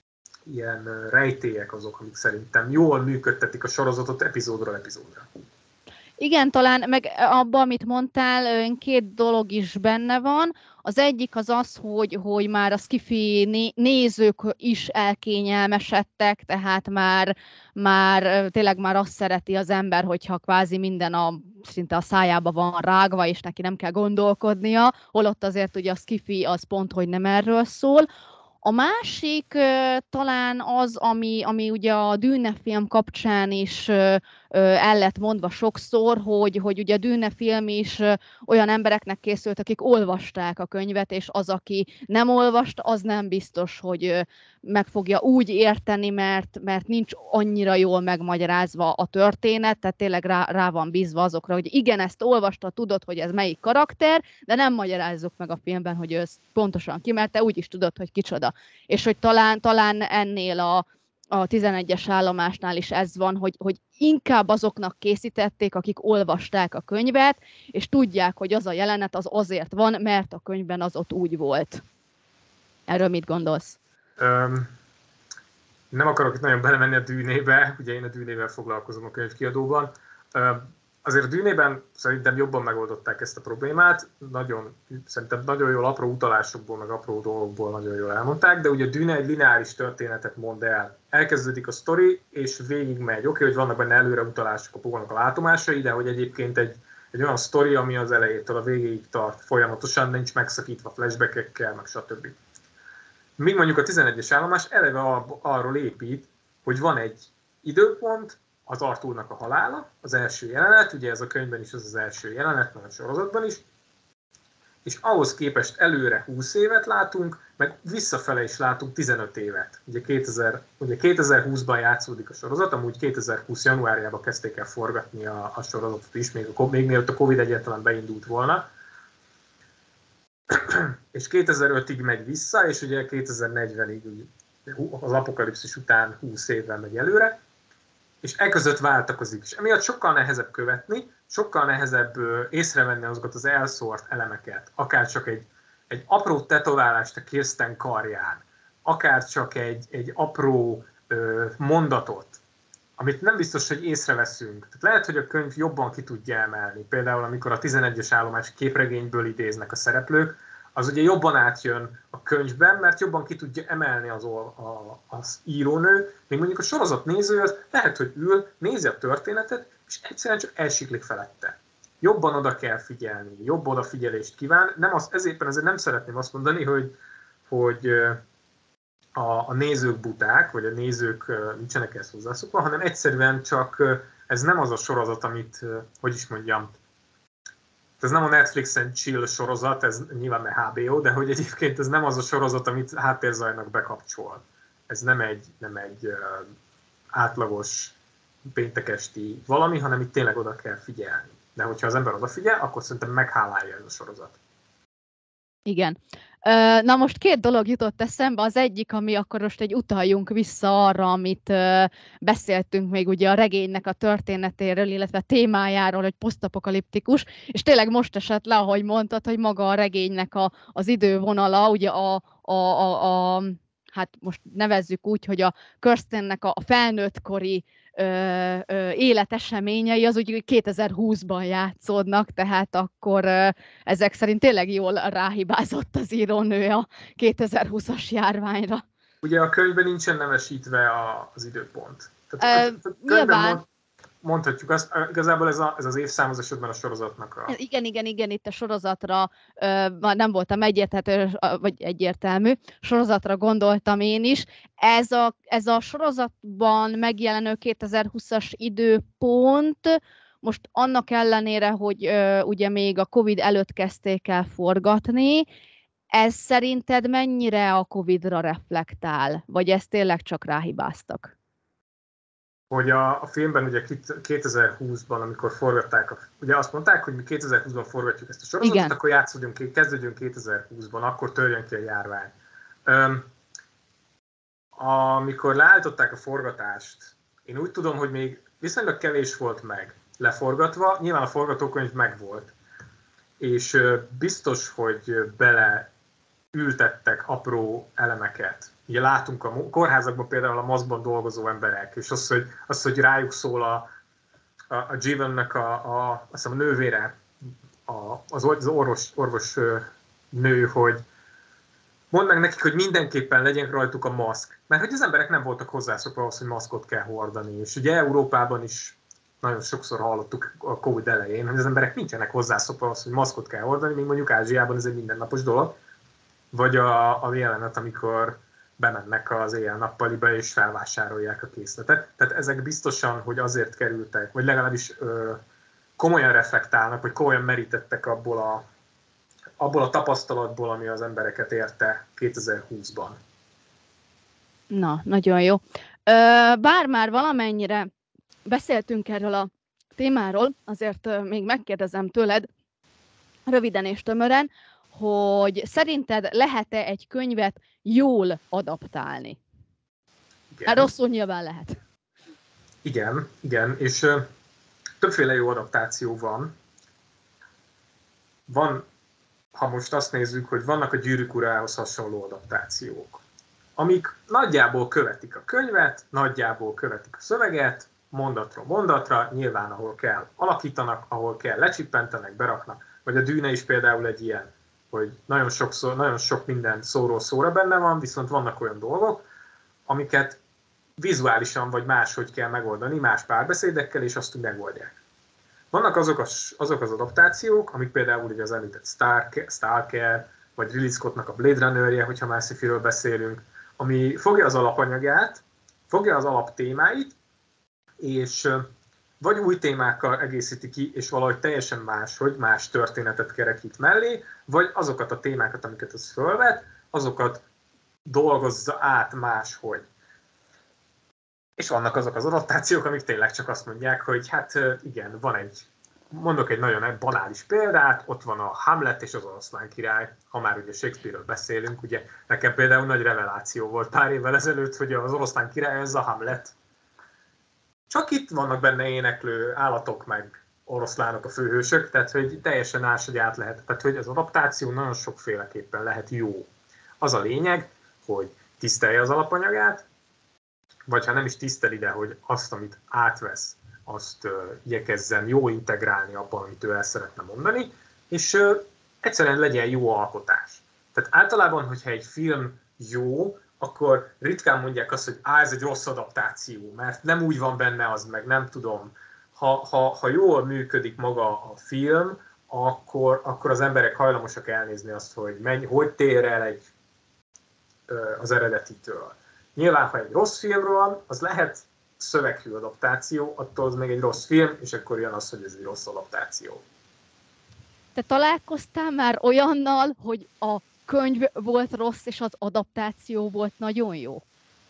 ilyen rejtélyek azok, amik szerintem jól működtetik a sorozatot epizódról epizódra. Igen, talán meg abban, amit mondtál, két dolog is benne van. Az egyik az az, hogy, hogy már a sci-fi nézők is elkényelmesedtek, tehát már, már tényleg már azt szereti az ember, hogyha kvázi minden a, szinte a szájába van rágva, és neki nem kell gondolkodnia, holott azért ugye a sci-fi az pont, hogy nem erről szól. A másik talán az, ami, ami ugye a Dune film kapcsán is el lett mondva sokszor, hogy, hogy ugye a Dune film is olyan embereknek készült, akik olvasták a könyvet, és az, aki nem olvast, az nem biztos, hogy meg fogja úgy érteni, mert, mert nincs annyira jól megmagyarázva a történet, tehát tényleg rá, rá van bízva azokra, hogy igen, ezt olvasta, tudod, hogy ez melyik karakter, de nem magyarázzuk meg a filmben, hogy ez pontosan ki, mert te úgy is tudod, hogy kicsoda. És hogy talán, talán ennél a a tizenegyes állomásnál is ez van, hogy, hogy inkább azoknak készítették, akik olvasták a könyvet, és tudják, hogy az a jelenet az azért van, mert a könyvben az ott úgy volt. Erről mit gondolsz? Um, nem akarok itt nagyon belemenni a Dűnébe, ugye én a Dűnével foglalkozom a könyvkiadóban. Um, azért a Dűnében szerintem jobban megoldották ezt a problémát, nagyon, szerintem nagyon jól apró utalásokból, meg apró dolgokból nagyon jól elmondták, de ugye a Dűne egy lineáris történetet mond el. Elkezdődik a sztori, és végigmegy. Oké, okay, hogy vannak benne előre utalások, a póknak a látomásai, de hogy egyébként egy, egy olyan sztori, ami az elejétől a végéig tart folyamatosan, nincs megszakítva flashbackekkel, meg stb. Míg mondjuk a tizenegyes állomás eleve arról épít, hogy van egy időpont, az Arthurnak a halála, az első jelenet, ugye ez a könyvben is az az első jelenet, meg a sorozatban is, és ahhoz képest előre húsz évet látunk, meg visszafele is látunk tizenöt évet. Ugye, kétezer, ugye kétezer-húszban játszódik a sorozat, amúgy kétezer-húsz januárjában kezdték el forgatni a, a sorozatot is, még, a, még mielőtt a Covid egyáltalán beindult volna. És kétezer-ötig megy vissza, és ugye kétezer-negyvenig az apokalipszis után húsz évvel megy előre, és eközött váltakozik. És emiatt sokkal nehezebb követni, sokkal nehezebb észrevenni azokat az elszórt elemeket, akár csak egy, egy apró tetoválást a Kirsten karján, akár csak egy, egy apró ö, mondatot, amit nem biztos, hogy észreveszünk. Tehát lehet, hogy a könyv jobban ki tudja emelni. Például, amikor a tizenegyes állomás képregényből idéznek a szereplők, az ugye jobban átjön a könyvben, mert jobban ki tudja emelni az, a, a, az írónő, még mondjuk a sorozat néző az lehet, hogy ül, nézi a történetet, és egyszerűen csak elsiklik felette. Jobban oda kell figyelni, jobb odafigyelést kíván. Nem az, ezért, ezért nem szeretném azt mondani, hogy, hogy a, a nézők buták, vagy a nézők nincsenek ezt hozzászokva, hanem egyszerűen csak ez nem az a sorozat, amit, hogy is mondjam, ez nem a Netflixen chill sorozat, ez nyilván a há bé ó, de hogy egyébként ez nem az a sorozat, amit háttérzajnak bekapcsol. Ez nem egy, nem egy uh, átlagos péntekesti valami, hanem itt tényleg oda kell figyelni. De hogyha az ember odafigyel, akkor szerintem meghálálja ez a sorozat. Igen. Na most két dolog jutott eszembe, az egyik, ami akkor most egy utaljunk vissza arra, amit beszéltünk még ugye a regénynek a történetéről, illetve témájáról, hogy posztapokaliptikus, és tényleg most esett le, ahogy mondtad, hogy maga a regénynek a, az idővonala, ugye a, a, a, a hát most nevezzük úgy, hogy a Kirstennek a felnőttkori ö, ö, életeseményei az úgy kétezer-húszban játszódnak, tehát akkor ö, ezek szerint tényleg jól ráhibázott az írónő a kétezer-húszas járványra. Ugye a könyvben nincsen nevesítve a, az időpont. Tehát Ö, a könyvben nyilván. mond, mondhatjuk azt, igazából ez, a, ez az évszám az esetben a sorozatnak a... Igen, igen, igen, itt a sorozatra ö, nem voltam egyértelmű, vagy egyértelmű, sorozatra gondoltam én is. Ez a, ez a sorozatban megjelenő kétezer-húszas időpont, most annak ellenére, hogy ö, ugye még a Covid előtt kezdték el forgatni, ez szerinted mennyire a Covidra reflektál, vagy ezt tényleg csak ráhibáztak? Hogy a, a filmben ugye kétezer-húszban, amikor forgatták, a, ugye azt mondták, hogy mi kétezer-húszban forgatjuk ezt a sorozatot, igen, akkor játszódjunk, kezdődjünk kétezer-húszban, akkor törjön ki a járvány. Öm, amikor leállították a forgatást, én úgy tudom, hogy még viszonylag kevés volt meg leforgatva, nyilván a forgatókönyv megvolt, és biztos, hogy bele ültettek apró elemeket. Ugye látunk a kórházakban például a maszkban dolgozó emberek, és az, hogy, az, hogy rájuk szól a, a, a Jivennek a, a, azt hiszem, a nővére, a, az, az orvos, orvos nő, hogy mondd meg nekik, hogy mindenképpen legyen rajtuk a maszk. Mert hogy az emberek nem voltak hozzászokva ahhoz, hogy maszkot kell hordani. És ugye Európában is nagyon sokszor hallottuk a Covid elején, hogy az emberek nincsenek hozzászokva ahhoz, hogy maszkot kell hordani, még mondjuk Ázsiában ez egy mindennapos dolog. Vagy a, a jelenet, amikor bemennek az éjjel-nappaliba és felvásárolják a készletet. Tehát ezek biztosan, hogy azért kerültek, vagy legalábbis ö, komolyan reflektálnak, vagy komolyan merítettek abból a, abból a tapasztalatból, ami az embereket érte kétezer-húszban. Na, nagyon jó. Bár már valamennyire beszéltünk erről a témáról, azért még megkérdezem tőled, röviden és tömören, hogy szerinted lehet-e egy könyvet jól adaptálni? Hát rosszul nyilván lehet. Igen, igen, és ö, többféle jó adaptáció van. Van, ha most azt nézzük, hogy vannak a Gyűrűk urához hasonló adaptációk, amik nagyjából követik a könyvet, nagyjából követik a szöveget, mondatról mondatra, nyilván ahol kell alakítanak, ahol kell lecsippentenek, beraknak, vagy a Dűne is például egy ilyen, hogy nagyon, sokszor, nagyon sok minden szóról szóra benne van, viszont vannak olyan dolgok, amiket vizuálisan vagy máshogy kell megoldani, más párbeszédekkel, és azt úgy megoldják. Vannak azok az, azok az adaptációk, amik például ugye az említett Stalker, vagy Ridley Scottnak a Blade Runnerje, hogyha már sci-firől beszélünk, ami fogja az alapanyagát, fogja az alaptémáit, és vagy új témákkal egészíti ki, és valahogy teljesen máshogy, más történetet kerekít mellé, vagy azokat a témákat, amiket az fölvet, azokat dolgozza át máshogy. És vannak azok az adaptációk, amik tényleg csak azt mondják, hogy hát igen, van egy, mondok egy nagyon banális példát, ott van a Hamlet és az Oroszlán király, ha már ugye Shakespeare-ről beszélünk, ugye nekem például nagy reveláció volt pár évvel ezelőtt, hogy az Oroszlán király az a Hamlet. Csak itt vannak benne éneklő állatok, meg oroszlánok a főhősök, tehát hogy teljesen máshogy át lehet. Tehát hogy az adaptáció nagyon sokféleképpen lehet jó. Az a lényeg, hogy tisztelje az alapanyagát, vagy ha nem is tiszteli, de hogy azt, amit átvesz, azt uh, igyekezzen jó integrálni abban, amit ő el szeretne mondani, és uh, egyszerűen legyen jó alkotás. Tehát általában, hogyha egy film jó, akkor ritkán mondják azt, hogy á, ez egy rossz adaptáció, mert nem úgy van benne az, meg nem tudom. Ha, ha, ha jól működik maga a film, akkor, akkor az emberek hajlamosak elnézni azt, hogy menj, hogy tér el egy, az eredetitől. Nyilván, ha egy rossz filmről van, az lehet szöveghű adaptáció, attól az még egy rossz film, és akkor jön az, hogy ez egy rossz adaptáció. Te találkoztál már olyannal, hogy a könyv volt rossz, és az adaptáció volt nagyon jó?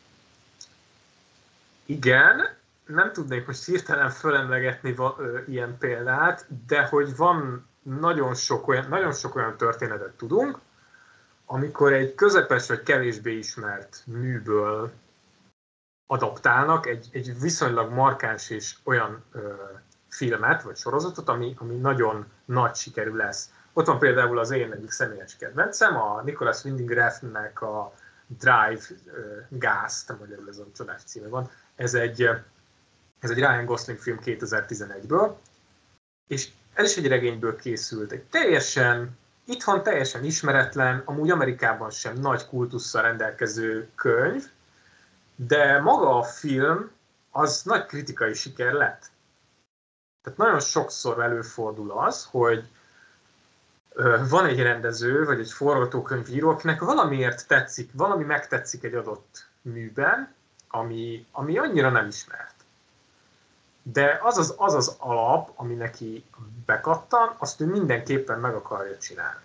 Igen, nem tudnék most hirtelen fölemlegetni ilyen példát, de hogy van nagyon sok olyan, nagyon sok olyan történetet tudunk, amikor egy közepes vagy kevésbé ismert műből adaptálnak egy, egy viszonylag markáns és olyan ö, filmet vagy sorozatot, ami, ami nagyon nagy sikerű lesz. Ott van például az én egyik személyes kedvencem, a Nicholas Winding Refnnek a Drive gázt, magyarul ez a csodás címe van. Ez egy, ez egy Ryan Gosling film kétezer-tizenegyből, és ez is egy regényből készült. Egy teljesen, itthon teljesen ismeretlen, amúgy Amerikában sem nagy kultusszal rendelkező könyv, de maga a film az nagy kritikai siker lett. Tehát nagyon sokszor előfordul az, hogy van egy rendező, vagy egy forgatókönyvíró, akinek valamiért tetszik, valami megtetszik egy adott műben, ami, ami annyira nem ismert. De az az, az az alap, ami neki bekattan, azt ő mindenképpen meg akarja csinálni.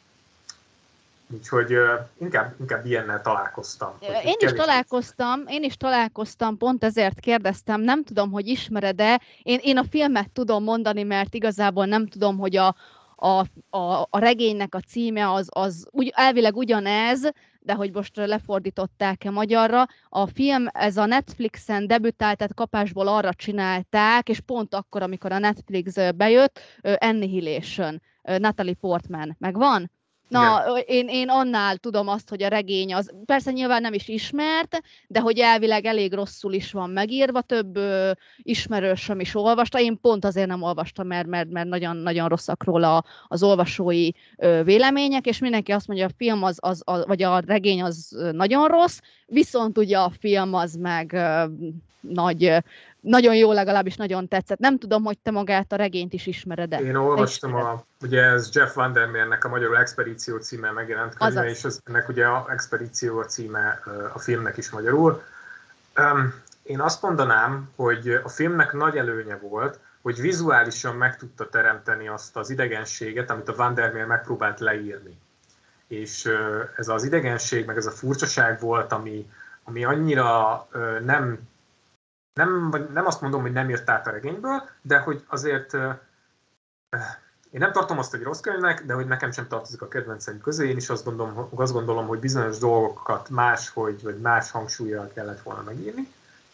Úgyhogy uh, inkább, inkább ilyennel találkoztam. Én is találkoztam, én is találkoztam, pont ezért kérdeztem, nem tudom, hogy ismered-e. Én, én a filmet tudom mondani, mert igazából nem tudom, hogy a, a, a, a regénynek a címe az, az úgy, elvileg ugyanez, de hogy most lefordították-e magyarra. A film, ez a Netflixen debütált, tehát kapásból arra csinálták, és pont akkor, amikor a Netflix bejött, Annihilation, Natalie Portman. Megvan? Na, én, én annál tudom azt, hogy a regény az, persze nyilván nem is ismert, de hogy elvileg elég rosszul is van megírva, több ö, ismerősöm is olvasta, én pont azért nem olvastam, mert, mert, mert nagyon, nagyon rosszak róla az olvasói ö, vélemények, és mindenki azt mondja, hogy a film az, az, az, vagy a regény az nagyon rossz, viszont ugye a film az meg ö, nagy... Nagyon jó, legalábbis nagyon tetszett. Nem tudom, hogy te magát a regényt is ismered-e. Én olvastam, a, ugye ez Jeff Vandermeernek a magyarul Expedíció címe megjelent könyve, és az, ennek ugye a Expedíció a címe a filmnek is magyarul. Én azt mondanám, hogy a filmnek nagy előnye volt, hogy vizuálisan meg tudta teremteni azt az idegenséget, amit a Vandermeer megpróbált leírni. És ez az idegenség, meg ez a furcsaság volt, ami, ami annyira nem Nem, nem azt mondom, hogy nem írt át a regényből, de hogy azért uh, én nem tartom azt, hogy rossz könyvnek, de hogy nekem sem tartozik a kedvenceim közé. Én is azt gondolom, azt gondolom hogy bizonyos dolgokat máshogy, vagy más hangsúllyal kellett volna megírni.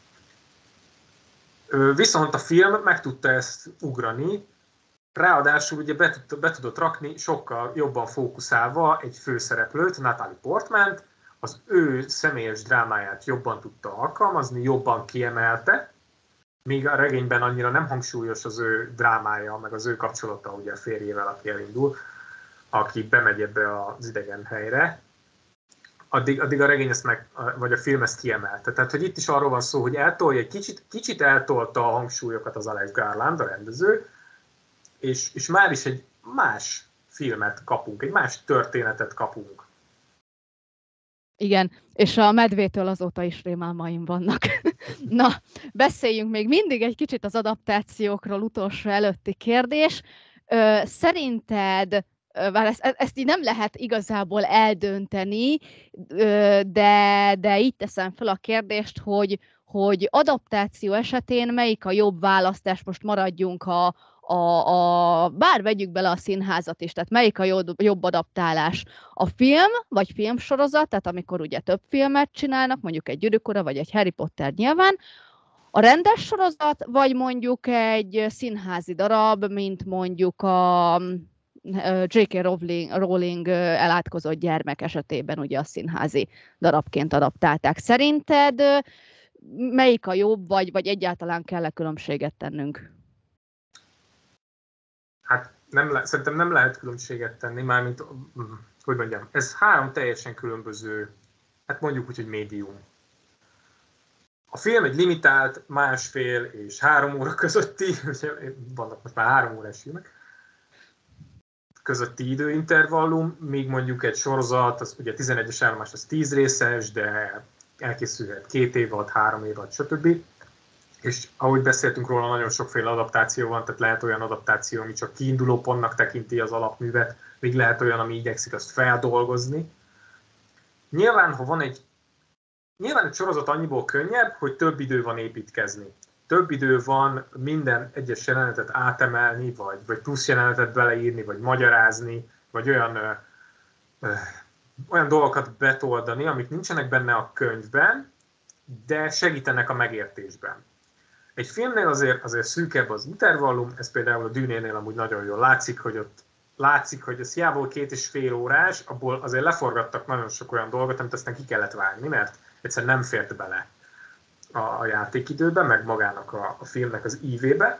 Uh, viszont a film meg tudta ezt ugrani, ráadásul ugye be, be tudott rakni sokkal jobban fókuszálva egy főszereplőt, Natalie Portmant, az ő személyes drámáját jobban tudta alkalmazni, jobban kiemelte, míg a regényben annyira nem hangsúlyos az ő drámája, meg az ő kapcsolata ugye a férjével, aki elindul, aki bemegy ebbe az idegen helyre, addig, addig a regény ezt meg, vagy a film ezt kiemelte. Tehát, hogy itt is arról van szó, hogy eltolja, egy kicsit, kicsit eltolta a hangsúlyokat az Alex Garland, a rendező, és, és már is egy más filmet kapunk, egy más történetet kapunk. Igen, és a medvétől azóta is rémálmaim vannak. Na, beszéljünk még mindig egy kicsit az adaptációkról, utolsó előtti kérdés. Szerinted, bár ezt, ezt így nem lehet igazából eldönteni, de, de így teszem fel a kérdést, hogy, hogy adaptáció esetén melyik a jobb választás, most maradjunk a A, a, bár vegyük bele a színházat is, tehát melyik a jobb, jobb adaptálás? A film, vagy filmsorozat, tehát amikor ugye több filmet csinálnak, mondjuk egy Gyűrűk ura, vagy egy Harry Potter nyilván, a rendes sorozat, vagy mondjuk egy színházi darab, mint mondjuk a dzsé ká. Rowling, Rowling elátkozott gyermek esetében ugye a színházi darabként adaptálták. Szerinted melyik a jobb, vagy, vagy egyáltalán kell-e különbséget tennünk? Hát nem le, szerintem nem lehet különbséget tenni, mármint, hogy mondjam, ez három teljesen különböző, hát mondjuk úgy, hogy médium. A film egy limitált másfél és három óra közötti, ugye vannak most már három órás filmek, közötti időintervallum, míg mondjuk egy sorozat, az ugye tizenegyes állomás az tíz részes, de elkészülhet két évad, három évad, stb. És ahogy beszéltünk róla, nagyon sokféle adaptáció van, tehát lehet olyan adaptáció, ami csak kiinduló pontnak tekinti az alapművet, még lehet olyan, ami igyekszik azt feldolgozni. Nyilván, ha van egy, nyilván egy sorozat annyiból könnyebb, hogy több idő van építkezni. Több idő van minden egyes jelenetet átemelni, vagy, vagy plusz jelenetet beleírni, vagy magyarázni, vagy olyan, ö, ö, olyan dolgokat betoldani, amik nincsenek benne a könyvben, de segítenek a megértésben. Egy filmnél azért, azért szűkebb az intervallum, ez például a Dűnénél amúgy nagyon jól látszik, hogy ott látszik, hogy ez hiából két és fél órás, abból azért leforgattak nagyon sok olyan dolgot, amit aztán ki kellett vágni, mert egyszerűen nem fért bele a, a játékidőbe, meg magának a, a filmnek az ívébe.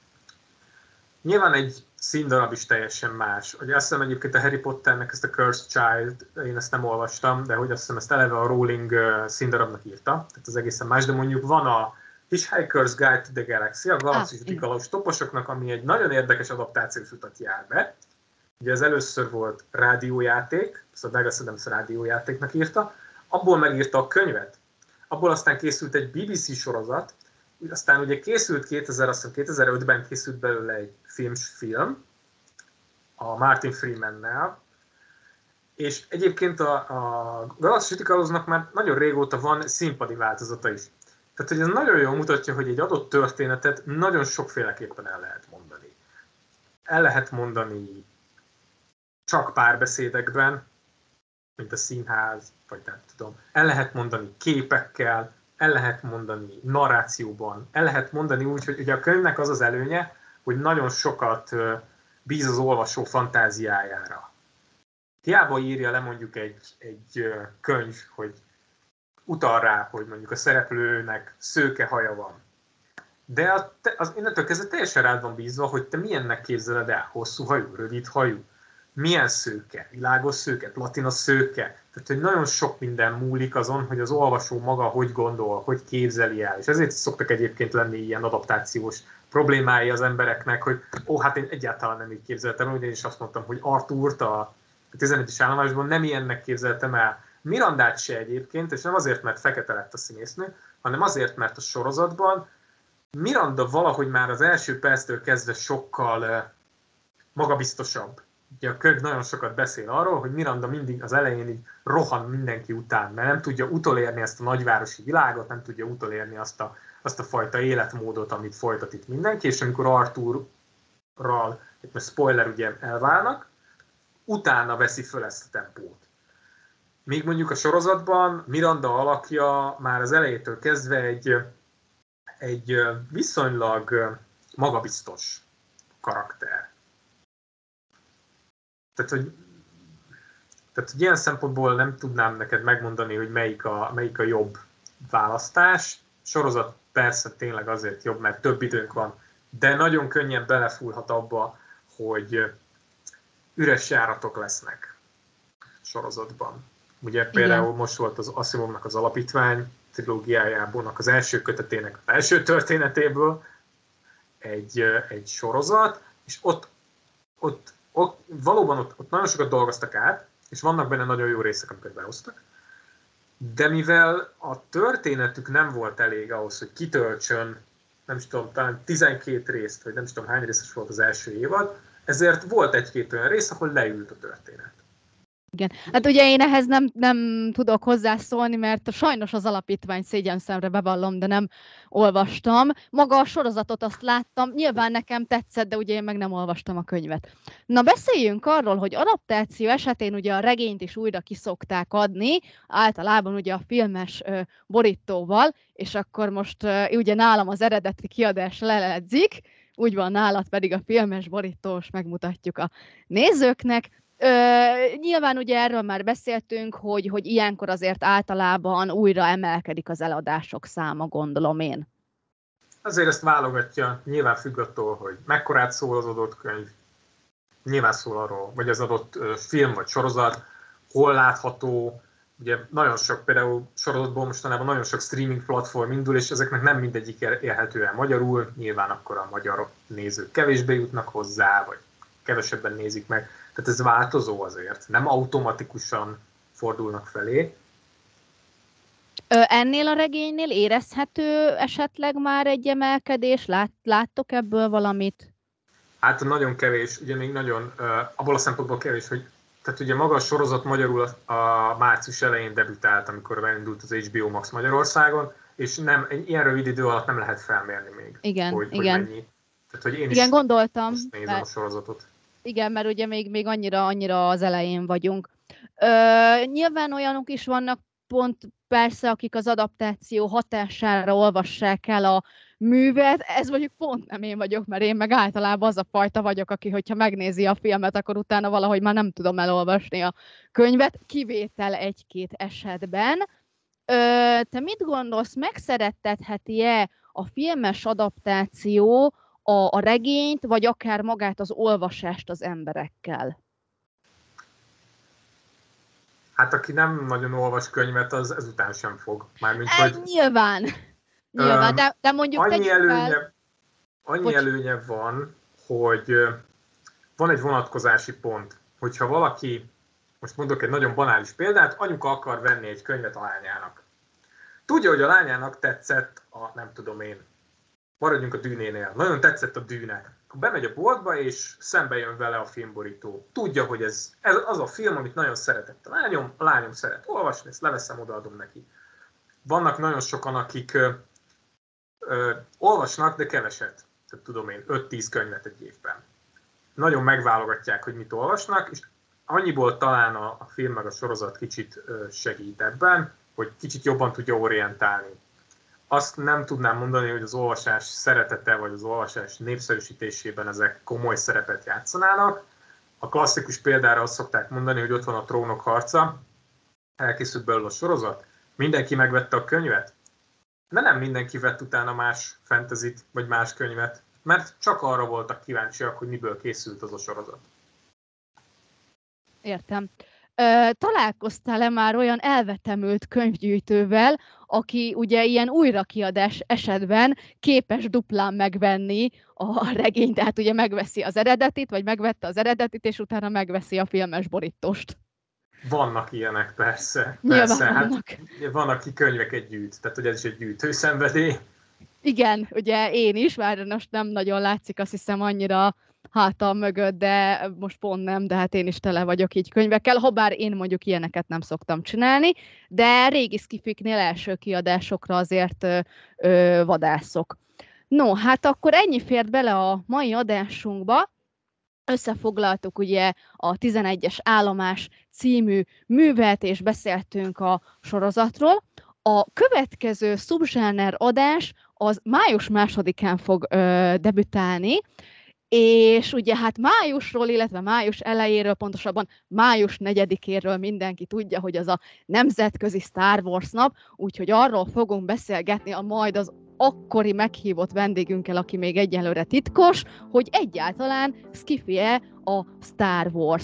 Nyilván egy színdarab is teljesen más. Ugye azt hiszem egyébként a Harry Potternek ezt a Cursed Child, én ezt nem olvastam, de hogy azt hiszem ezt eleve a Rowling színdarabnak írta, tehát az egészen más, de mondjuk van a Hitchhiker's Guide to the Galaxy, a Galaxis ah, Dikalós toposoknak, ami egy nagyon érdekes adaptációs utat jár be. Ugye az először volt rádiójáték, szóval Douglas Adams rádiójátéknak írta, abból megírta a könyvet, abból aztán készült egy bé bé cé sorozat, aztán ugye készült kétezer, azt hiszem kétezer-ötben készült belőle egy filmsfilm, a Martin Freeman-nel, és egyébként a, a Galaxis Dikalóznak már nagyon régóta van színpadi változata is. Tehát, hogy ez nagyon jól mutatja, hogy egy adott történetet nagyon sokféleképpen el lehet mondani. El lehet mondani csak párbeszédekben, mint a színház, vagy nem tudom. El lehet mondani képekkel, el lehet mondani narrációban, el lehet mondani úgy, hogy ugye a könyvnek az az előnye, hogy nagyon sokat bíz az olvasó fantáziájára. Hiába írja le mondjuk egy, egy könyv, hogy utal rá, hogy mondjuk a szereplőnek szőke haja van. De az, az innentől kezdve teljesen rád van bízva, hogy te milyennek képzeled el, hosszú hajú, rövid hajú, milyen szőke, világos szőke, platina szőke. Tehát, hogy nagyon sok minden múlik azon, hogy az olvasó maga hogy gondol, hogy képzeli el. És ezért szoktak egyébként lenni ilyen adaptációs problémái az embereknek, hogy ó, hát én egyáltalán nem így képzeltem, hogy én is azt mondtam, hogy Arthurt a tizenegyes állomásban nem ilyennek képzeltem el. Mirandát se egyébként, és nem azért, mert fekete lett a színésznő, hanem azért, mert a sorozatban Miranda valahogy már az első perctől kezdve sokkal uh, magabiztosabb. Ugye a könyv nagyon sokat beszél arról, hogy Miranda mindig az elején így rohan mindenki után, mert nem tudja utolérni ezt a nagyvárosi világot, nem tudja utolérni azt a, azt a fajta életmódot, amit folytat itt mindenki, és amikor Arthurral, itt most spoiler, ugye elválnak, utána veszi föl ezt a tempót. Míg mondjuk a sorozatban Miranda alakja már az elejétől kezdve egy, egy viszonylag magabiztos karakter. Tehát hogy, tehát, hogy ilyen szempontból nem tudnám neked megmondani, hogy melyik a, melyik a jobb választás. Sorozat persze tényleg azért jobb, mert több időnk van, de nagyon könnyen belefúrhat abba, hogy üres járatok lesznek sorozatban. Ugye például igen. Most volt az Asimovnak az Alapítvány trilógiájából, az első kötetének az első történetéből egy, egy sorozat, és ott, ott, ott valóban ott, ott nagyon sokat dolgoztak át, és vannak benne nagyon jó részek, amiket behoztak, de mivel a történetük nem volt elég ahhoz, hogy kitöltsön, nem is tudom, talán tizenkét részt, vagy nem is tudom hány részes volt az első évad, ezért volt egy-két olyan rész, ahol leült a történet. Igen. Hát ugye én ehhez nem, nem tudok hozzászólni, mert sajnos az Alapítvány szégyenszemre bevallom, de nem olvastam. Maga a sorozatot azt láttam, nyilván nekem tetszett, de ugye én meg nem olvastam a könyvet. Na beszéljünk arról, hogy adaptáció esetén ugye a regényt is újra kiszokták adni, általában ugye a filmes uh, borítóval, és akkor most uh, ugye nálam az eredeti kiadás leledzik, úgy van, nálad pedig a filmes borítós, megmutatjuk a nézőknek. Ö, nyilván ugye erről már beszéltünk, hogy, hogy ilyenkor azért általában újra emelkedik az eladások száma, gondolom én. Azért ezt válogatja, nyilván függ attól, hogy mekkorát szól az adott könyv, nyilván szól arról, vagy az adott film vagy sorozat, hol látható, ugye nagyon sok, például sorozatból mostanában nagyon sok streaming platform indul, és ezeknek nem mindegyik élhető el magyarul, nyilván akkor a magyar nézők kevésbé jutnak hozzá, vagy kevesebben nézik meg. Tehát ez változó azért, nem automatikusan fordulnak felé. Ennél a regénynél érezhető esetleg már egy emelkedés? Lát, láttok ebből valamit? Hát nagyon kevés, ugye még nagyon, abból a szempontból kevés, hogy tehát ugye maga a sorozat magyarul a, a március elején debütált, amikor elindult az há bé o Max Magyarországon, és nem, egy ilyen rövid idő alatt nem lehet felmérni még, igen, hogy, igen. hogy mennyi. Tehát, hogy én igen, is gondoltam. nézem mert... a sorozatot. Igen, mert ugye még, még annyira, annyira az elején vagyunk. Ö, nyilván olyanok is vannak, pont persze, akik az adaptáció hatására olvassák el a művet, ez mondjuk pont nem én vagyok, mert én meg általában az a fajta vagyok, aki, hogyha megnézi a filmet, akkor utána valahogy már nem tudom elolvasni a könyvet, kivétel egy-két esetben. Ö, te mit gondolsz, megszerettetheti-e a filmes adaptáció a, a regényt, vagy akár magát az olvasást az emberekkel? Hát aki nem nagyon olvas könyvet, az ezután sem fog. Mármint, Ez hogy, nyilván. nyilván. De, de mondjuk annyi előnye, fel... annyi Bocs. előnye van, hogy van egy vonatkozási pont. Hogyha valaki, most mondok egy nagyon banális példát, anyuka akar venni egy könyvet a lányának. Tudja, hogy a lányának tetszett a, nem tudom én, maradjunk a Dűnénél, nagyon tetszett a Dűne. Bemegy a boltba, és szembe jön vele a filmborító. Tudja, hogy ez, ez az a film, amit nagyon szeretett a lányom, a lányom szeret olvasni, ezt leveszem, odaadom neki. Vannak nagyon sokan, akik ö, ö, olvasnak, de keveset. Tehát tudom én, öt-tíz könyvet egy évben. Nagyon megválogatják, hogy mit olvasnak, és annyiból talán a, a film meg a sorozat kicsit ö, segít ebben, hogy kicsit jobban tudja orientálni. Azt nem tudnám mondani, hogy az olvasás szeretete, vagy az olvasás népszerűsítésében ezek komoly szerepet játszanának. A klasszikus példára azt szokták mondani, hogy ott van a Trónok harca, elkészült belőle a sorozat, mindenki megvette a könyvet, de nem mindenki vett utána más fantasyt, vagy más könyvet, mert csak arra voltak kíváncsiak, hogy miből készült az a sorozat. Értem. Találkoztál-e már olyan elvetemült könyvgyűjtővel, aki ugye ilyen újrakiadás esetben képes duplán megvenni a regényt, tehát ugye megveszi az eredetit, vagy megvette az eredetit, és utána megveszi a filmes borítóst? Vannak ilyenek, persze. Nyilván persze. vannak. Hát, van, aki könyveket gyűjt, tehát hogy ez is egy gyűjtőszenvedély. Igen, ugye én is, már most nem nagyon látszik, azt hiszem annyira hátam mögött, de most pont nem, de hát én is tele vagyok így könyvekkel, habár én mondjuk ilyeneket nem szoktam csinálni, de régi szkifiknél első kiadásokra azért ö, ö, vadászok. No, hát akkor ennyi fért bele a mai adásunkba. Összefoglaltuk ugye a tizenegyes állomás című művet, és beszéltünk a sorozatról. A következő szubzsáner adás az május másodikán fog ö, debütálni, és ugye hát májusról, illetve május elejéről, pontosabban május negyedikéről mindenki tudja, hogy az a nemzetközi Star Wars nap, úgyhogy arról fogunk beszélgetni a majd az akkori meghívott vendégünkkel, aki még egyelőre titkos, hogy egyáltalán szkifi-e a Star Wars.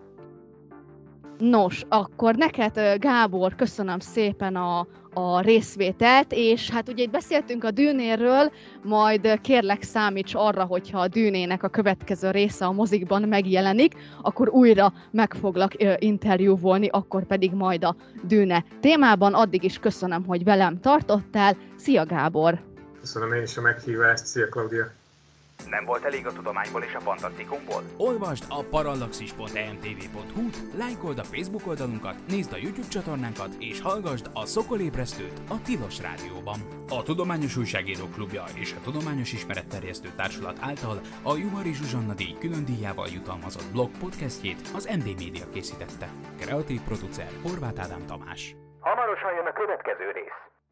Nos, akkor neked, Gábor, köszönöm szépen a, a részvételt, és hát ugye itt beszéltünk a Dűnéről, majd kérlek számíts arra, hogyha a Dűnének a következő része a mozikban megjelenik, akkor újra meg foglak interjúvolni, akkor pedig majd a Dűne témában. Addig is köszönöm, hogy velem tartottál. Szia, Gábor! Köszönöm én is a meghívást. Szia, Klaudia! Nem volt elég a tudományból és a fantasztikumból? Olvasd a parallaxis pont e m t v pont h u-t, lájkold a Facebook oldalunkat, nézd a YouTube csatornánkat, és hallgasd a Szokolébresztőt a Tilos Rádióban. A Tudományos Újságírók Klubja és a Tudományos Ismeretterjesztő Társulat által a Juhari Zsuzsanna díj külön díjával jutalmazott blog podcastjét az em dé Média készítette. Kreatív producer Horváth Ádám Tamás. Hamarosan jön a következő rész.